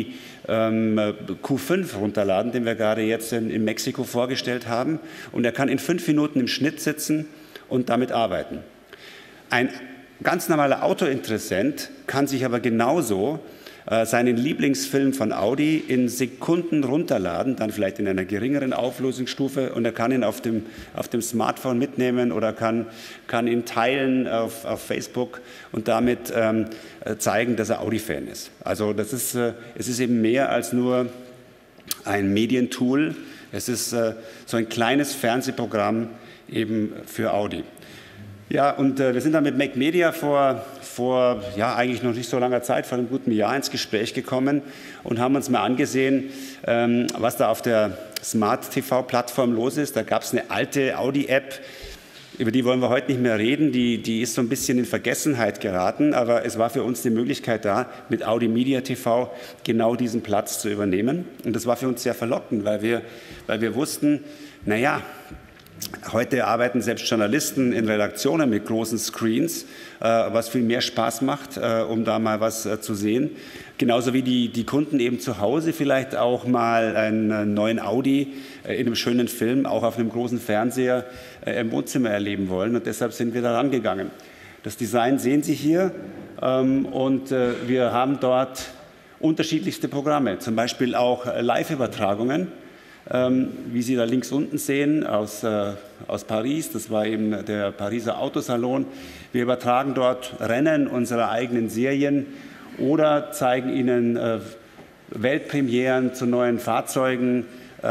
Q5 runterladen, den wir gerade jetzt in Mexiko vorgestellt haben. Und er kann in 5 Minuten im Schnitt sitzen und damit arbeiten. Ein ganz normaler Autointeressent kann sich aber genauso seinen Lieblingsfilm von Audi in Sekunden runterladen, dann vielleicht in einer geringeren Auflösungsstufe, und er kann ihn auf dem Smartphone mitnehmen oder kann ihn teilen auf Facebook und damit zeigen, dass er Audi-Fan ist. Also es ist eben mehr als nur ein Medientool, es ist so ein kleines Fernsehprogramm eben für Audi. Ja, und wir sind dann mit Make Media vor eigentlich noch nicht so langer Zeit, vor einem guten Jahr, ins Gespräch gekommen und haben uns mal angesehen, was da auf der Smart-TV-Plattform los ist. Da gab es eine alte Audi-App, über die wollen wir heute nicht mehr reden, die ist so ein bisschen in Vergessenheit geraten, aber es war für uns die Möglichkeit da, mit Audi Media TV genau diesen Platz zu übernehmen. Und das war für uns sehr verlockend, weil wir wussten, naja, heute arbeiten selbst Journalisten in Redaktionen mit großen Screens, was viel mehr Spaß macht, um da mal was zu sehen. Genauso wie die Kunden eben zu Hause vielleicht auch mal einen neuen Audi in einem schönen Film, auch auf einem großen Fernseher im Wohnzimmer erleben wollen. Und deshalb sind wir da rangegangen. Das Design sehen Sie hier und wir haben dort unterschiedlichste Programme, zum Beispiel auch Live-Übertragungen. Wie Sie da links unten sehen, aus Paris, das war eben der Pariser Autosalon. Wir übertragen dort Rennen unserer eigenen Serien oder zeigen Ihnen Weltpremieren zu neuen Fahrzeugen,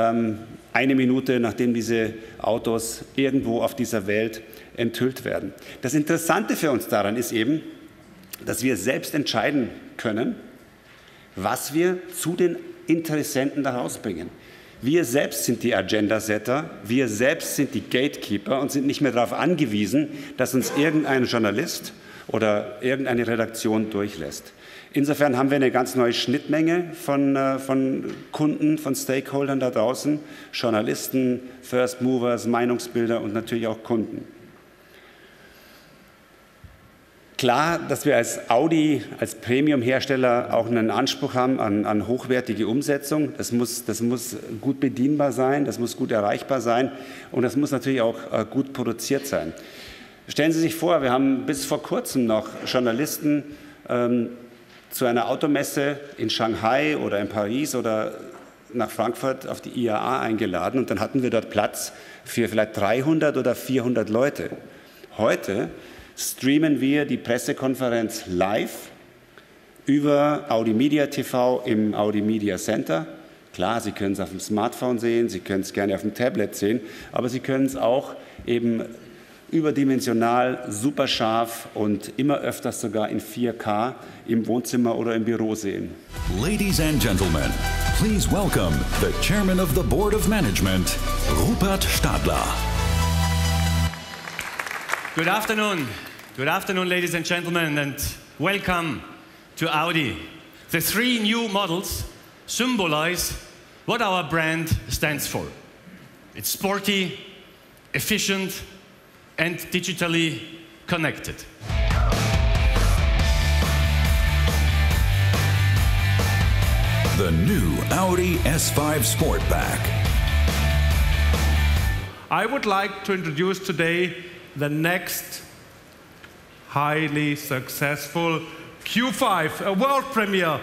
1 Minute nachdem diese Autos irgendwo auf dieser Welt enthüllt werden. Das Interessante für uns daran ist eben, dass wir selbst entscheiden können, was wir zu den Interessenten da rausbringen. Wir selbst sind die Agenda-Setter, wir selbst sind die Gatekeeper und sind nicht mehr darauf angewiesen, dass uns irgendein Journalist oder irgendeine Redaktion durchlässt. Insofern haben wir eine ganz neue Schnittmenge von Kunden, von Stakeholdern da draußen, Journalisten, First Movers, Meinungsbilder und natürlich auch Kunden. Klar, dass wir als Audi, als Premium-Hersteller auch einen Anspruch haben an hochwertige Umsetzung. Das muss gut bedienbar sein, das muss gut erreichbar sein und das muss natürlich auch gut produziert sein. Stellen Sie sich vor, wir haben bis vor kurzem noch Journalisten zu einer Automesse in Shanghai oder in Paris oder nach Frankfurt auf die IAA eingeladen und dann hatten wir dort Platz für vielleicht 300 oder 400 Leute. Heute streamen wir die Pressekonferenz live über Audi Media TV im Audi Media Center. Klar, Sie können es auf dem Smartphone sehen, Sie können es gerne auf dem Tablet sehen, aber Sie können es auch eben überdimensional, super scharf und immer öfters sogar in 4K im Wohnzimmer oder im Büro sehen. Ladies and gentlemen, please welcome the Chairman of the Board of Management, Rupert Stadler. Good afternoon, ladies and gentlemen, and welcome to Audi. The 3 new models symbolize what our brand stands for. It's sporty, efficient, and digitally connected. The new Audi S5 Sportback. I would like to introduce today the next highly successful Q5, a world premiere.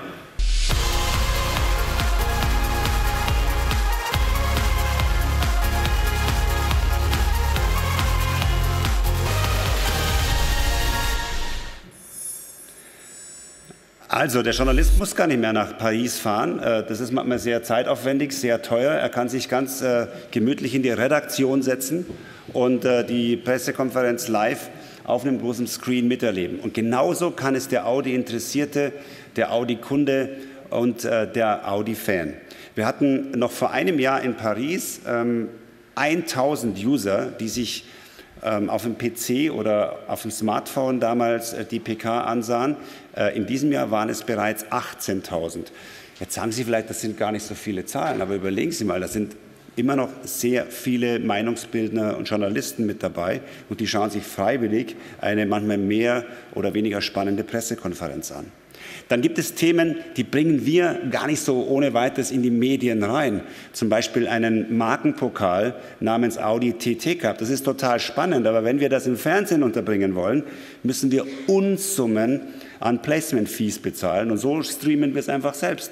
Also, der Journalist muss gar nicht mehr nach Paris fahren. Das ist manchmal sehr zeitaufwendig, sehr teuer. Er kann sich ganz gemütlich in die Redaktion setzen und die Pressekonferenz live auf einem großen Screen miterleben. Und genauso kann es der Audi-Interessierte, der Audi-Kunde und der Audi-Fan. Wir hatten noch vor einem Jahr in Paris 1000 User, die sich auf dem PC oder auf dem Smartphone damals die PK ansahen. In diesem Jahr waren es bereits 18.000. Jetzt sagen Sie vielleicht, das sind gar nicht so viele Zahlen, aber überlegen Sie mal, das sind immer noch sehr viele Meinungsbildner und Journalisten mit dabei und die schauen sich freiwillig eine manchmal mehr oder weniger spannende Pressekonferenz an. Dann gibt es Themen, die bringen wir gar nicht so ohne weiteres in die Medien rein. Zum Beispiel einen Markenpokal namens Audi TT Cup. Das ist total spannend, aber wenn wir das im Fernsehen unterbringen wollen, müssen wir Unsummen an Placement-Fees bezahlen und so streamen wir es einfach selbst.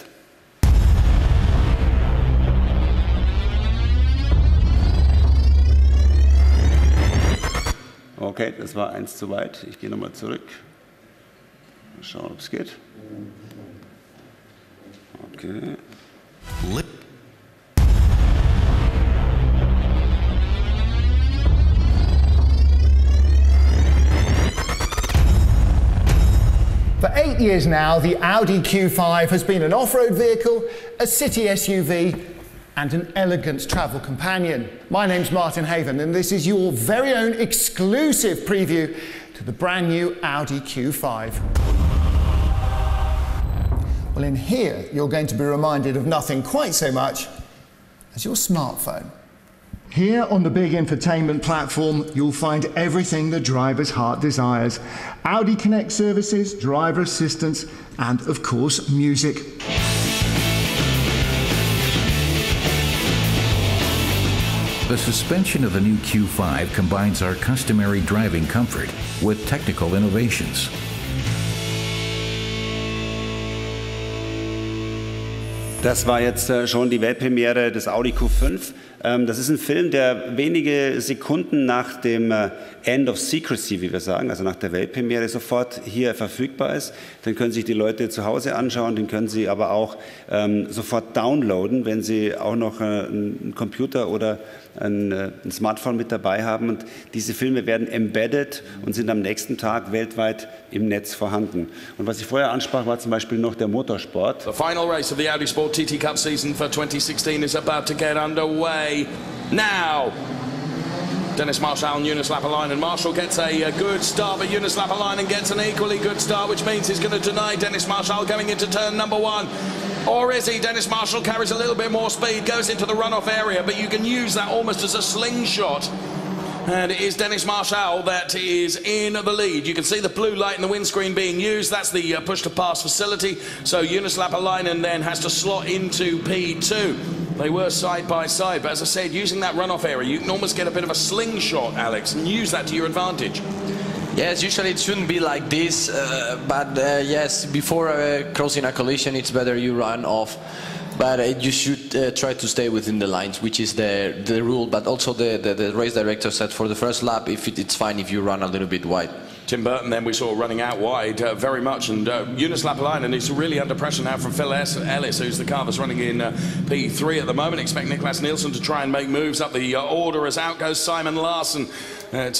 Okay, das war eins zu weit. Ich gehe nochmal zurück. Mal schauen, ob es geht. Okay. For 8 years now, the Audi Q5 has been an off-road vehicle, a city SUV, and an elegant travel companion. My name's Martin Haven, and this is your very own exclusive preview to the brand new Audi Q5. Well, in here, you're going to be reminded of nothing quite so much as your smartphone. Here on the big infotainment platform, you'll find everything the driver's heart desires. Audi Connect services, driver assistance, and of course, music. The suspension of the new Q5 combines our customary driving comfort with technical innovations. Das war jetzt schon die Weltpremiere des Audi Q5. Das ist ein Film, der wenige Sekunden nach dem End of Secrecy, wie wir sagen, also nach der Weltpremiere sofort hier verfügbar ist. Den können sich die Leute zu Hause anschauen, den können sie aber auch sofort downloaden, wenn sie auch noch einen Computer oder ein Smartphone mit dabei haben. Und diese Filme werden embedded und sind am nächsten Tag weltweit im Netz vorhanden. Und was ich vorher ansprach, war zum Beispiel noch der Motorsport. The final race of the Audi Sport TT Cup season for 2016 is about to get underway now. Dennis Marshall and Jonas Lappalainen. Marshall gets a good start, but Jonas Lappalainen gets an equally good start, which means he's going to deny Dennis Marshall going into turn number 1. Or is he? Dennis Marshall carries a little bit more speed, goes into the runoff area, but you can use that almost as a slingshot. And it is Dennis Marshall that is in the lead. You can see the blue light in the windscreen being used. That's the push-to-pass facility. So Jonas Lappalainen then has to slot into P2. They were side by side, but as I said, using that runoff area, you can almost get a bit of a slingshot, Alex, and use that to your advantage. Yes, usually it shouldn't be like this, but yes, before crossing a collision, it's better you run off. But you should try to stay within the lines, which is the rule. But also the race director said for the first lap, it's fine if you run a little bit wide. Tim Burton then we saw running out wide very much, and Jonas Lappalainen is really under pressure now from Phil Ellis, who's the car that's running in P3 at the moment. Expect Niklas Nielsen to try and make moves up the order as out goes Simon Larsen. It's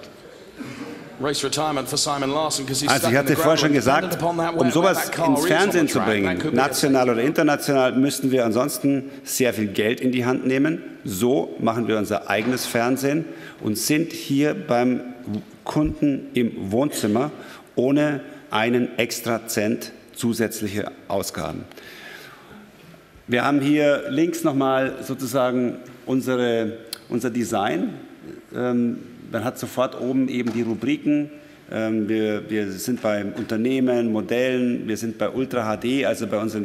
Race retirement for Simon Larsen, because he's also ich hatte vorher schon gesagt, um sowas ins Fernsehen zu bringen, national oder international, müssten wir ansonsten sehr viel Geld in die Hand nehmen. So machen wir unser eigenes Fernsehen und sind hier beim Kunden im Wohnzimmer ohne einen extra Cent zusätzliche Ausgaben. Wir haben hier links nochmal sozusagen unser Design. Man hat sofort oben eben die Rubriken. Wir sind bei Unternehmen, Modellen, wir sind bei Ultra HD, also bei unseren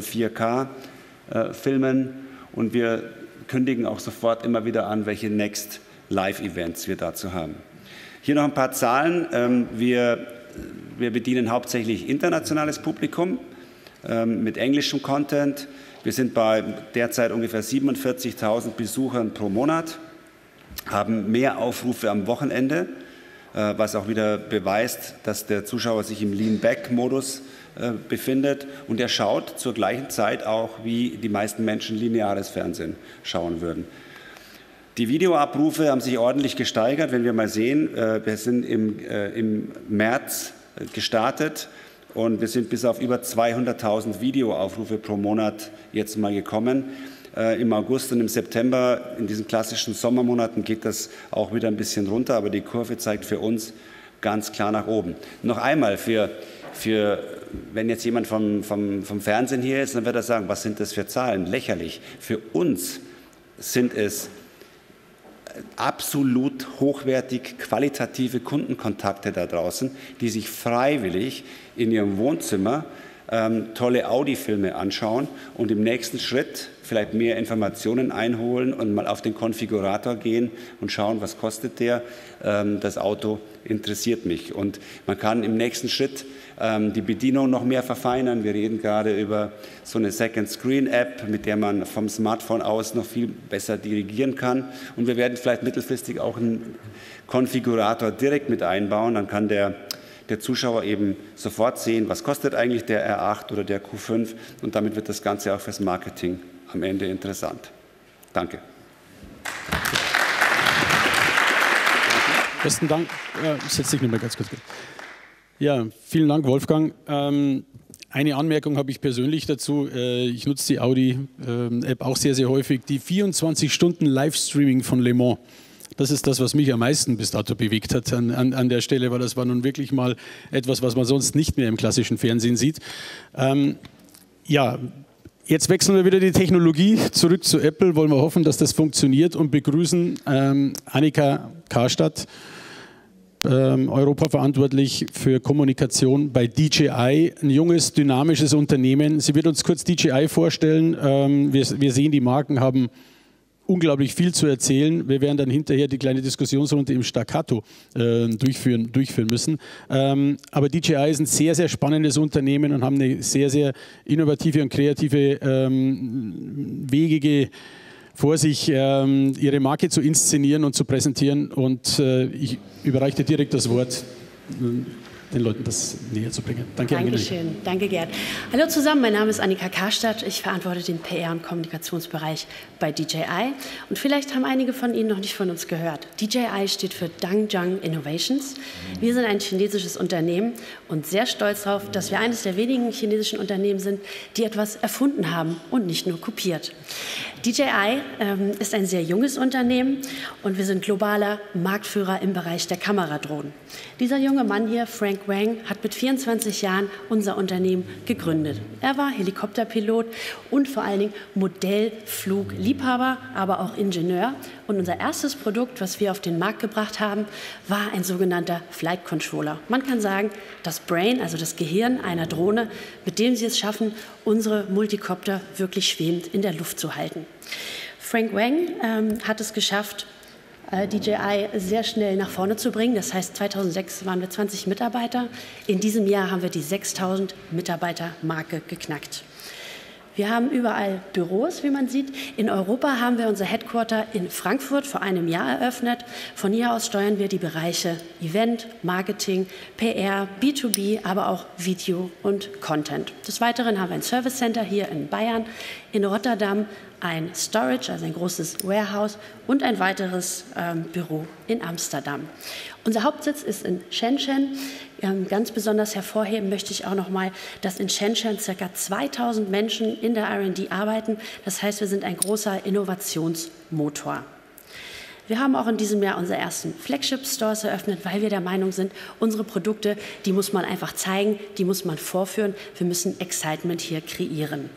4K-Filmen. Und wir kündigen auch sofort immer wieder an, welche Next Live-Events wir dazu haben. Hier noch ein paar Zahlen. Wir bedienen hauptsächlich internationales Publikum mit englischem Content. Wir sind bei derzeit ungefähr 47.000 Besuchern pro Monat, haben mehr Aufrufe am Wochenende, was auch wieder beweist, dass der Zuschauer sich im Lean-Back-Modus befindet. Und er schaut zur gleichen Zeit auch, wie die meisten Menschen lineares Fernsehen schauen würden. Die Videoabrufe haben sich ordentlich gesteigert. Wenn wir mal sehen, wir sind im März gestartet und wir sind bis auf über 200.000 Videoaufrufe pro Monat jetzt mal gekommen. Im August und im September, in diesen klassischen Sommermonaten, geht das auch wieder ein bisschen runter, aber die Kurve zeigt für uns ganz klar nach oben. Noch einmal, wenn jetzt jemand vom Fernsehen hier ist, dann wird er sagen, was sind das für Zahlen? Lächerlich. Für uns sind es absolut hochwertig qualitative Kundenkontakte da draußen, die sich freiwillig in ihrem Wohnzimmer tolle Audi-Filme anschauen und im nächsten Schritt vielleicht mehr Informationen einholen und mal auf den Konfigurator gehen und schauen, was kostet der. Das Auto interessiert mich. Und man kann im nächsten Schritt die Bedienung noch mehr verfeinern. Wir reden gerade über so eine Second-Screen-App, mit der man vom Smartphone aus noch viel besser dirigieren kann. Und wir werden vielleicht mittelfristig auch einen Konfigurator direkt mit einbauen. Dann kann der Zuschauer eben sofort sehen, was kostet eigentlich der R8 oder der Q5, und damit wird das Ganze auch fürs Marketing am Ende interessant. Danke. Besten Dank. Setz dich nochmal ganz kurz. Ja, vielen Dank, Wolfgang. Eine Anmerkung habe ich persönlich dazu. Ich nutze die Audi-App auch sehr, sehr häufig. Die 24 Stunden Livestreaming von Le Mans. Das ist das, was mich am meisten bis dato bewegt hat an der Stelle, weil das war nun wirklich mal etwas, was man sonst nicht mehr im klassischen Fernsehen sieht. Ja, jetzt wechseln wir wieder die Technologie zurück zu Apple. Wollen wir hoffen, dass das funktioniert, und begrüßen Annika Karstadt, Europaverantwortlich für Kommunikation bei DJI, ein junges, dynamisches Unternehmen. Sie wird uns kurz DJI vorstellen. Wir sehen, die Marken haben unglaublich viel zu erzählen. Wir werden dann hinterher die kleine Diskussionsrunde im Staccato durchführen müssen. Aber DJI ist ein sehr, sehr spannendes Unternehmen und haben eine sehr, sehr innovative und kreative Wege vor sich, ihre Marke zu inszenieren und zu präsentieren. Und ich überreiche dir direkt das Wort, den Leuten das näher zu bringen. Danke. Dankeschön. Danke, Gerd. Hallo zusammen, mein Name ist Annika Karstadt. Ich verantworte den PR- und Kommunikationsbereich bei DJI. Und vielleicht haben einige von Ihnen noch nicht von uns gehört. DJI steht für Danjiang Innovations. Wir sind ein chinesisches Unternehmen und sehr stolz darauf, dass wir eines der wenigen chinesischen Unternehmen sind, die etwas erfunden haben und nicht nur kopiert. DJI ist ein sehr junges Unternehmen und wir sind globaler Marktführer im Bereich der Kameradrohnen. Dieser junge Mann hier, Frank Wang, hat mit 24 Jahren unser Unternehmen gegründet. Er war Helikopterpilot und vor allen Dingen Modellflugliebhaber, aber auch Ingenieur. Und unser erstes Produkt, was wir auf den Markt gebracht haben, war ein sogenannter Flight Controller. Man kann sagen, das Brain, also das Gehirn einer Drohne, mit dem sie es schaffen, unsere Multicopter wirklich schwebend in der Luft zu halten. Frank Wang hat es geschafft, DJI sehr schnell nach vorne zu bringen. Das heißt, 2006 waren wir 20 Mitarbeiter. In diesem Jahr haben wir die 6.000 Mitarbeiter-Marke geknackt. Wir haben überall Büros, wie man sieht. In Europa haben wir unser Headquarter in Frankfurt vor einem Jahr eröffnet. Von hier aus steuern wir die Bereiche Event, Marketing, PR, B2B, aber auch Video und Content. Des Weiteren haben wir ein Service Center hier in Bayern, in Rotterdam ein Storage, also ein großes Warehouse, und ein weiteres Büro in Amsterdam. Unser Hauptsitz ist in Shenzhen. Ganz besonders hervorheben möchte ich auch noch mal, dass in Shenzhen ca. 2000 Menschen in der R&D arbeiten. Das heißt, wir sind ein großer Innovationsmotor. Wir haben auch in diesem Jahr unsere ersten Flagship-Stores eröffnet, weil wir der Meinung sind, unsere Produkte, die muss man einfach zeigen, die muss man vorführen. Wir müssen Excitement hier kreieren.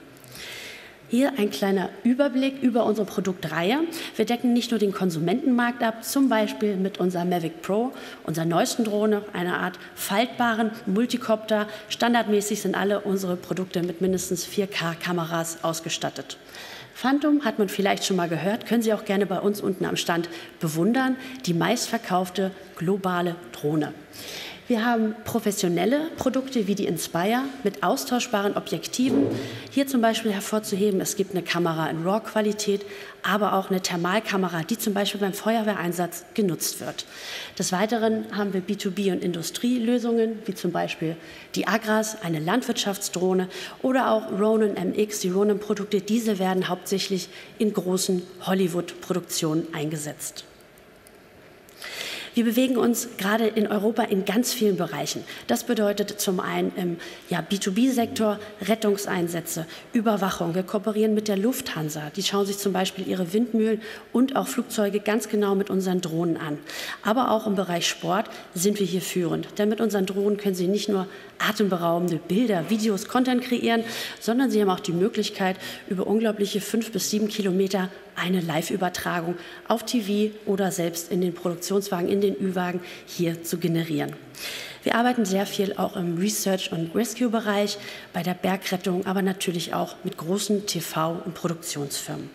Hier ein kleiner Überblick über unsere Produktreihe. Wir decken nicht nur den Konsumentenmarkt ab, zum Beispiel mit unserer Mavic Pro, unserer neuesten Drohne, einer Art faltbaren Multicopter. Standardmäßig sind alle unsere Produkte mit mindestens 4K-Kameras ausgestattet. Phantom hat man vielleicht schon mal gehört, können Sie auch gerne bei uns unten am Stand bewundern, die meistverkaufte globale Drohne. Wir haben professionelle Produkte wie die Inspire mit austauschbaren Objektiven. Hier zum Beispiel hervorzuheben, es gibt eine Kamera in RAW-Qualität, aber auch eine Thermalkamera, die zum Beispiel beim Feuerwehreinsatz genutzt wird. Des Weiteren haben wir B2B- und Industrielösungen, wie zum Beispiel die Agras, eine Landwirtschaftsdrohne, oder auch Ronin MX, die Ronin-Produkte. Diese werden hauptsächlich in großen Hollywood-Produktionen eingesetzt. Wir bewegen uns gerade in Europa in ganz vielen Bereichen. Das bedeutet zum einen im B2B-Sektor Rettungseinsätze, Überwachung. Wir kooperieren mit der Lufthansa. Die schauen sich zum Beispiel ihre Windmühlen und auch Flugzeuge ganz genau mit unseren Drohnen an. Aber auch im Bereich Sport sind wir hier führend. Denn mit unseren Drohnen können Sie nicht nur atemberaubende Bilder, Videos, Content kreieren, sondern Sie haben auch die Möglichkeit, über unglaubliche 5 bis 7 Kilometer eine Live-Übertragung auf TV oder selbst in den Produktionswagen, in den Ü-Wagen hier zu generieren. Wir arbeiten sehr viel auch im Research- und Rescue-Bereich, bei der Bergrettung, aber natürlich auch mit großen TV- und Produktionsfirmen.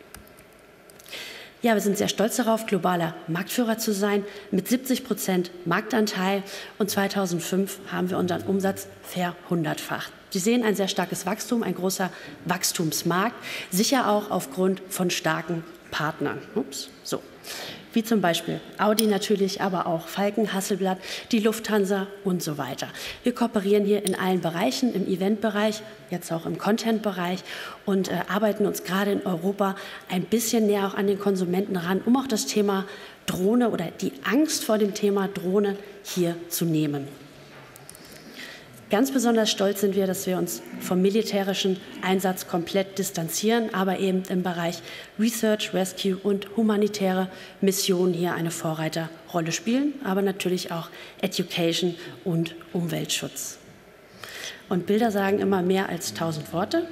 Ja, wir sind sehr stolz darauf, globaler Marktführer zu sein, mit 70% Marktanteil, und 2005 haben wir unseren Umsatz verhundertfacht. Sie sehen ein sehr starkes Wachstum, ein großer Wachstumsmarkt, sicher auch aufgrund von starken Partnern. So. Wie zum Beispiel Audi natürlich, aber auch Falken, Hasselblad, die Lufthansa und so weiter. Wir kooperieren hier in allen Bereichen, im Eventbereich, jetzt auch im Content-Bereich, und arbeiten uns gerade in Europa ein bisschen näher auch an den Konsumenten ran, um auch das Thema Drohne oder die Angst vor dem Thema Drohne hier zu nehmen. Ganz besonders stolz sind wir, dass wir uns vom militärischen Einsatz komplett distanzieren, aber eben im Bereich Research, Rescue und humanitäre Missionen hier eine Vorreiterrolle spielen, aber natürlich auch Education und Umweltschutz. Und Bilder sagen immer mehr als 1000 Worte.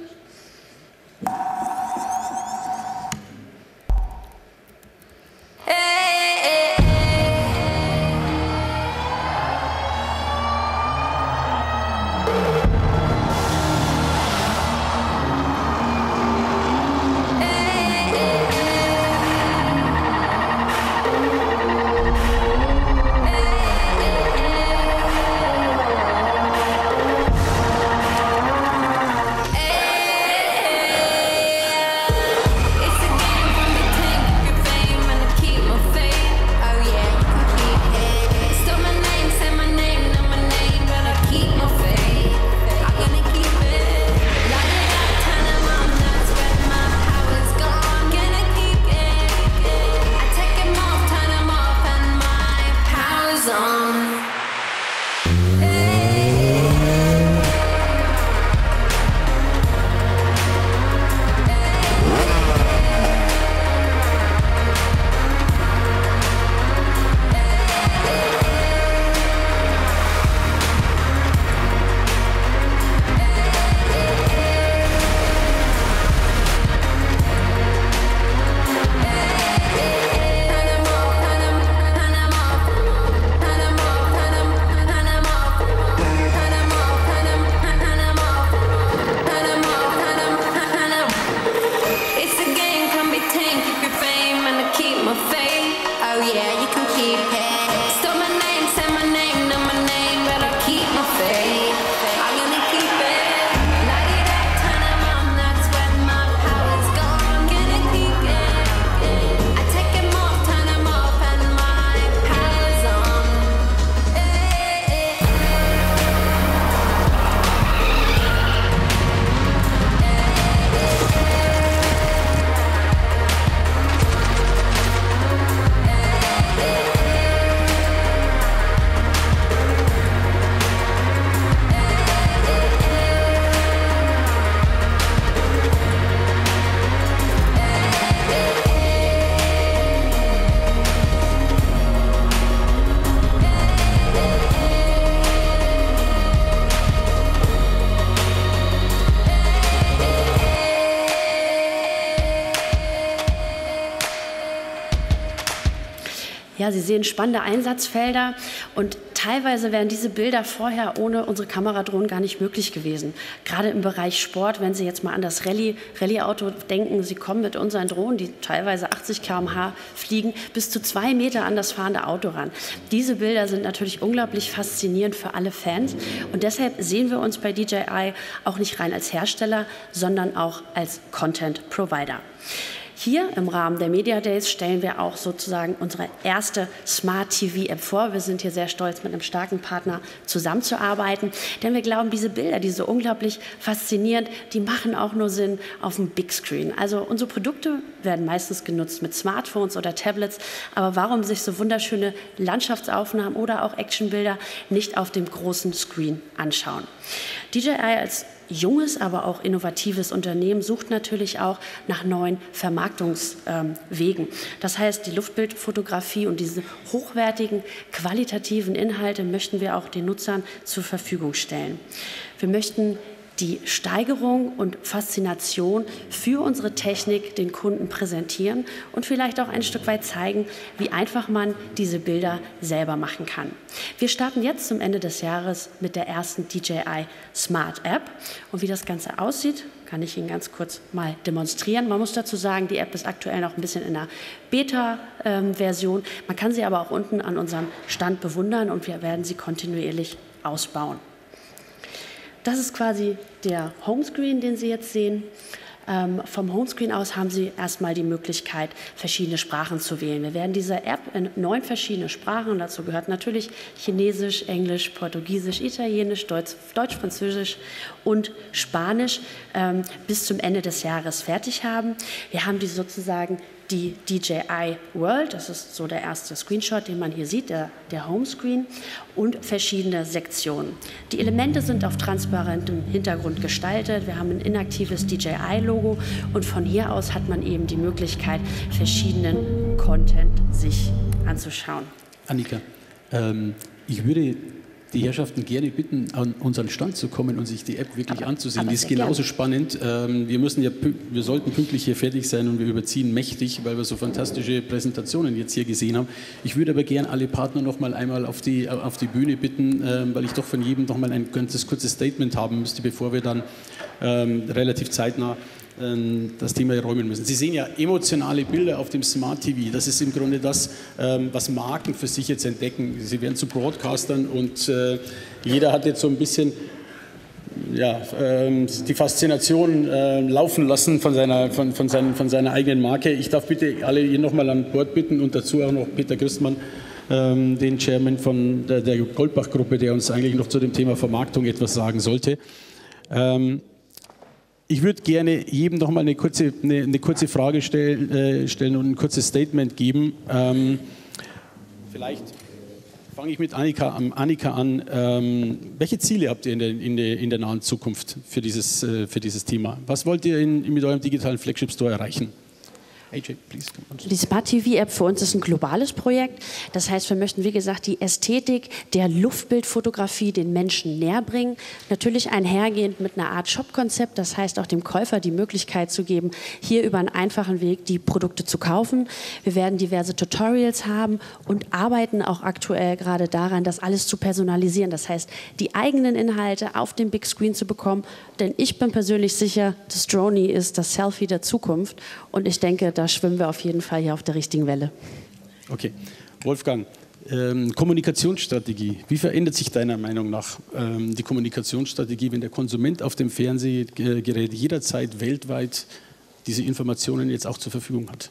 Ja, Sie sehen spannende Einsatzfelder, und teilweise wären diese Bilder vorher ohne unsere Kameradrohnen gar nicht möglich gewesen. Gerade im Bereich Sport, wenn Sie jetzt mal an das Rallye-Auto denken, Sie kommen mit unseren Drohnen, die teilweise 80 km/h fliegen, bis zu 2 Meter an das fahrende Auto ran. Diese Bilder sind natürlich unglaublich faszinierend für alle Fans, und deshalb sehen wir uns bei DJI auch nicht rein als Hersteller, sondern auch als Content-Provider. Hier im Rahmen der Media Days stellen wir auch sozusagen unsere erste Smart TV App vor. Wir sind hier sehr stolz, mit einem starken Partner zusammenzuarbeiten, denn wir glauben, diese Bilder, die so unglaublich faszinierend, die machen auch nur Sinn auf dem Big Screen. Also unsere Produkte werden meistens genutzt mit Smartphones oder Tablets, aber warum sich so wunderschöne Landschaftsaufnahmen oder auch Actionbilder nicht auf dem großen Screen anschauen? DJI als junges, aber auch innovatives Unternehmen sucht natürlich auch nach neuen Vermarktungswegen. Das heißt, die Luftbildfotografie und diese hochwertigen, qualitativen Inhalte möchten wir auch den Nutzern zur Verfügung stellen. Wir möchten die Steigerung und Faszination für unsere Technik den Kunden präsentieren und vielleicht auch ein Stück weit zeigen, wie einfach man diese Bilder selber machen kann. Wir starten jetzt zum Ende des Jahres mit der ersten DJI Smart App. Und wie das Ganze aussieht, kann ich Ihnen ganz kurz mal demonstrieren. Man muss dazu sagen, die App ist aktuell noch ein bisschen in der Beta-Version. Man kann sie aber auch unten an unserem Stand bewundern und wir werden sie kontinuierlich ausbauen. Das ist quasi der Homescreen, den Sie jetzt sehen. Vom Homescreen aus haben Sie erstmal die Möglichkeit, verschiedene Sprachen zu wählen. Wir werden diese App in 9 verschiedene Sprachen, dazu gehört natürlich Chinesisch, Englisch, Portugiesisch, Italienisch, Deutsch, Französisch und Spanisch, bis zum Ende des Jahres fertig haben. Wir haben die sozusagen die DJI World, das ist so der erste Screenshot, den man hier sieht, der Homescreen, und verschiedene Sektionen. Die Elemente sind auf transparentem Hintergrund gestaltet. Wir haben ein inaktives DJI-Logo und von hier aus hat man eben die Möglichkeit, verschiedenen Content sich anzuschauen. Annika, ich würde die Herrschaften gerne bitten, an unseren Stand zu kommen und sich die App wirklich anzusehen. Die ist genauso spannend. Wir sollten pünktlich hier fertig sein und wir überziehen mächtig, weil wir so fantastische Präsentationen jetzt hier gesehen haben. Ich würde aber gerne alle Partner noch mal einmal auf die Bühne bitten, weil ich doch von jedem noch mal ein kurzes Statement haben müsste, bevor wir dann relativ zeitnah das Thema räumen müssen. Sie sehen ja emotionale Bilder auf dem Smart TV. Das ist im Grunde das, was Marken für sich jetzt entdecken. Sie werden zu Broadcastern und jeder hat jetzt so ein bisschen die Faszination laufen lassen von seiner eigenen Marke. Ich darf bitte alle hier nochmal an Bord bitten und dazu auch noch Peter Christmann, den Chairman von der Goldbach-Gruppe, der uns eigentlich noch zu dem Thema Vermarktung etwas sagen sollte. Ich würde gerne jedem noch mal eine kurze Frage stellen und ein kurzes Statement geben. Vielleicht fange ich mit Annika an. Welche Ziele habt ihr in der nahen Zukunft für dieses Thema? Was wollt ihr mit eurem digitalen Flagship Store erreichen? AJ, please. Die Smart TV App für uns ist ein globales Projekt. Das heißt, wir möchten, wie gesagt, die Ästhetik der Luftbildfotografie den Menschen näher bringen. Natürlich einhergehend mit einer Art Shop-Konzept. Das heißt, auch dem Käufer die Möglichkeit zu geben, hier über einen einfachen Weg die Produkte zu kaufen. Wir werden diverse Tutorials haben und arbeiten auch aktuell gerade daran, das alles zu personalisieren. Das heißt, die eigenen Inhalte auf dem Big Screen zu bekommen. Denn ich bin persönlich sicher, das Droney ist das Selfie der Zukunft. Und ich denke, da schwimmen wir auf jeden Fall hier auf der richtigen Welle. Okay, Wolfgang, Kommunikationsstrategie. Wie verändert sich deiner Meinung nach die Kommunikationsstrategie, wenn der Konsument auf dem Fernsehgerät jederzeit weltweit diese Informationen jetzt auch zur Verfügung hat?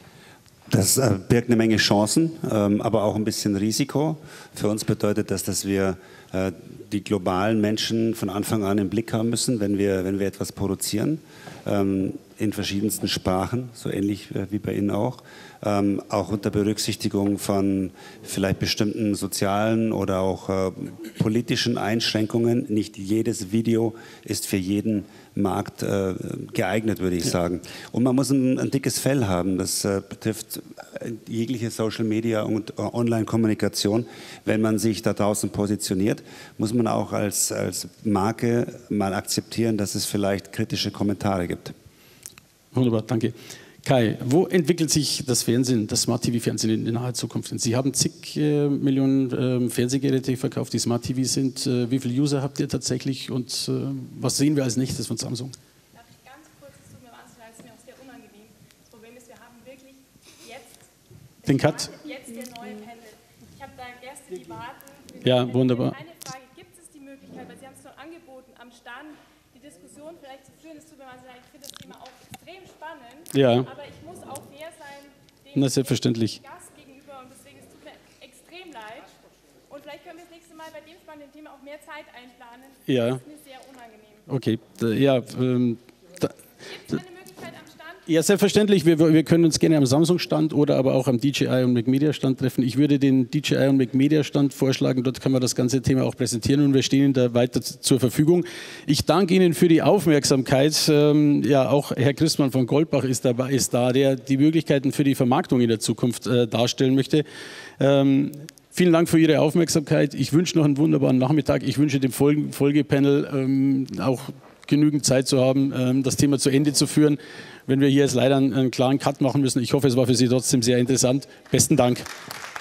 Das birgt eine Menge Chancen, aber auch ein bisschen Risiko. Für uns bedeutet das, dass wir die globalen Menschen von Anfang an im Blick haben müssen, wenn wir etwas produzieren. In verschiedensten Sprachen, so ähnlich wie bei Ihnen auch unter Berücksichtigung von vielleicht bestimmten sozialen oder auch politischen Einschränkungen. Nicht jedes Video ist für jeden Markt geeignet, würde ich sagen. Und man muss ein dickes Fell haben. Das betrifft jegliche Social Media und Online-Kommunikation. Wenn man sich da draußen positioniert, muss man auch als Marke mal akzeptieren, dass es vielleicht kritische Kommentare gibt. Wunderbar, danke. Kai, wo entwickelt sich das Fernsehen, das Smart-TV-Fernsehen in der nahen Zukunft? Sie haben zig Millionen Fernsehgeräte verkauft, die Smart-TV sind. Wie viele User habt ihr tatsächlich und was sehen wir als nächstes von Samsung? Darf ich ganz kurz, es tut mir wahnsinnig leid, es ist mir auch sehr unangenehm. Das Problem ist, wir haben wirklich jetzt den Cut. Jetzt der neue Pendel. Ich habe da Gäste, die warten. Ja, wunderbar. Eine Frage, gibt es die Möglichkeit, weil Sie haben es schon angeboten, am Stand die Diskussion vielleicht zu führen. Es tut mir wahnsinnig leid, ich finde das Thema auch extrem spannend, Ja. aber ich muss auch fair sein Na, selbstverständlich. dem Gast gegenüber und deswegen es tut mir extrem leid. Und vielleicht können wir das nächste Mal bei dem spannenden Thema auch mehr Zeit einplanen. Ja. Das ist mir sehr unangenehm. Okay, Gibt es eine Möglichkeit am Stand? ja, selbstverständlich. Wir können uns gerne am Samsung-Stand oder aber auch am DJI und Mac Media-Stand treffen. Ich würde den DJI und Mac Media-Stand vorschlagen. Dort kann man das ganze Thema auch präsentieren und wir stehen Ihnen da weiter zur Verfügung. Ich danke Ihnen für die Aufmerksamkeit. Ja, auch Herr Christmann von Goldbach ist da, der die Möglichkeiten für die Vermarktung in der Zukunft darstellen möchte. Vielen Dank für Ihre Aufmerksamkeit. Ich wünsche noch einen wunderbaren Nachmittag. Ich wünsche dem Folgepanel auch genügend Zeit zu haben, das Thema zu Ende zu führen. Wenn wir hier jetzt leider einen klaren Cut machen müssen. Ich hoffe, es war für Sie trotzdem sehr interessant. Besten Dank.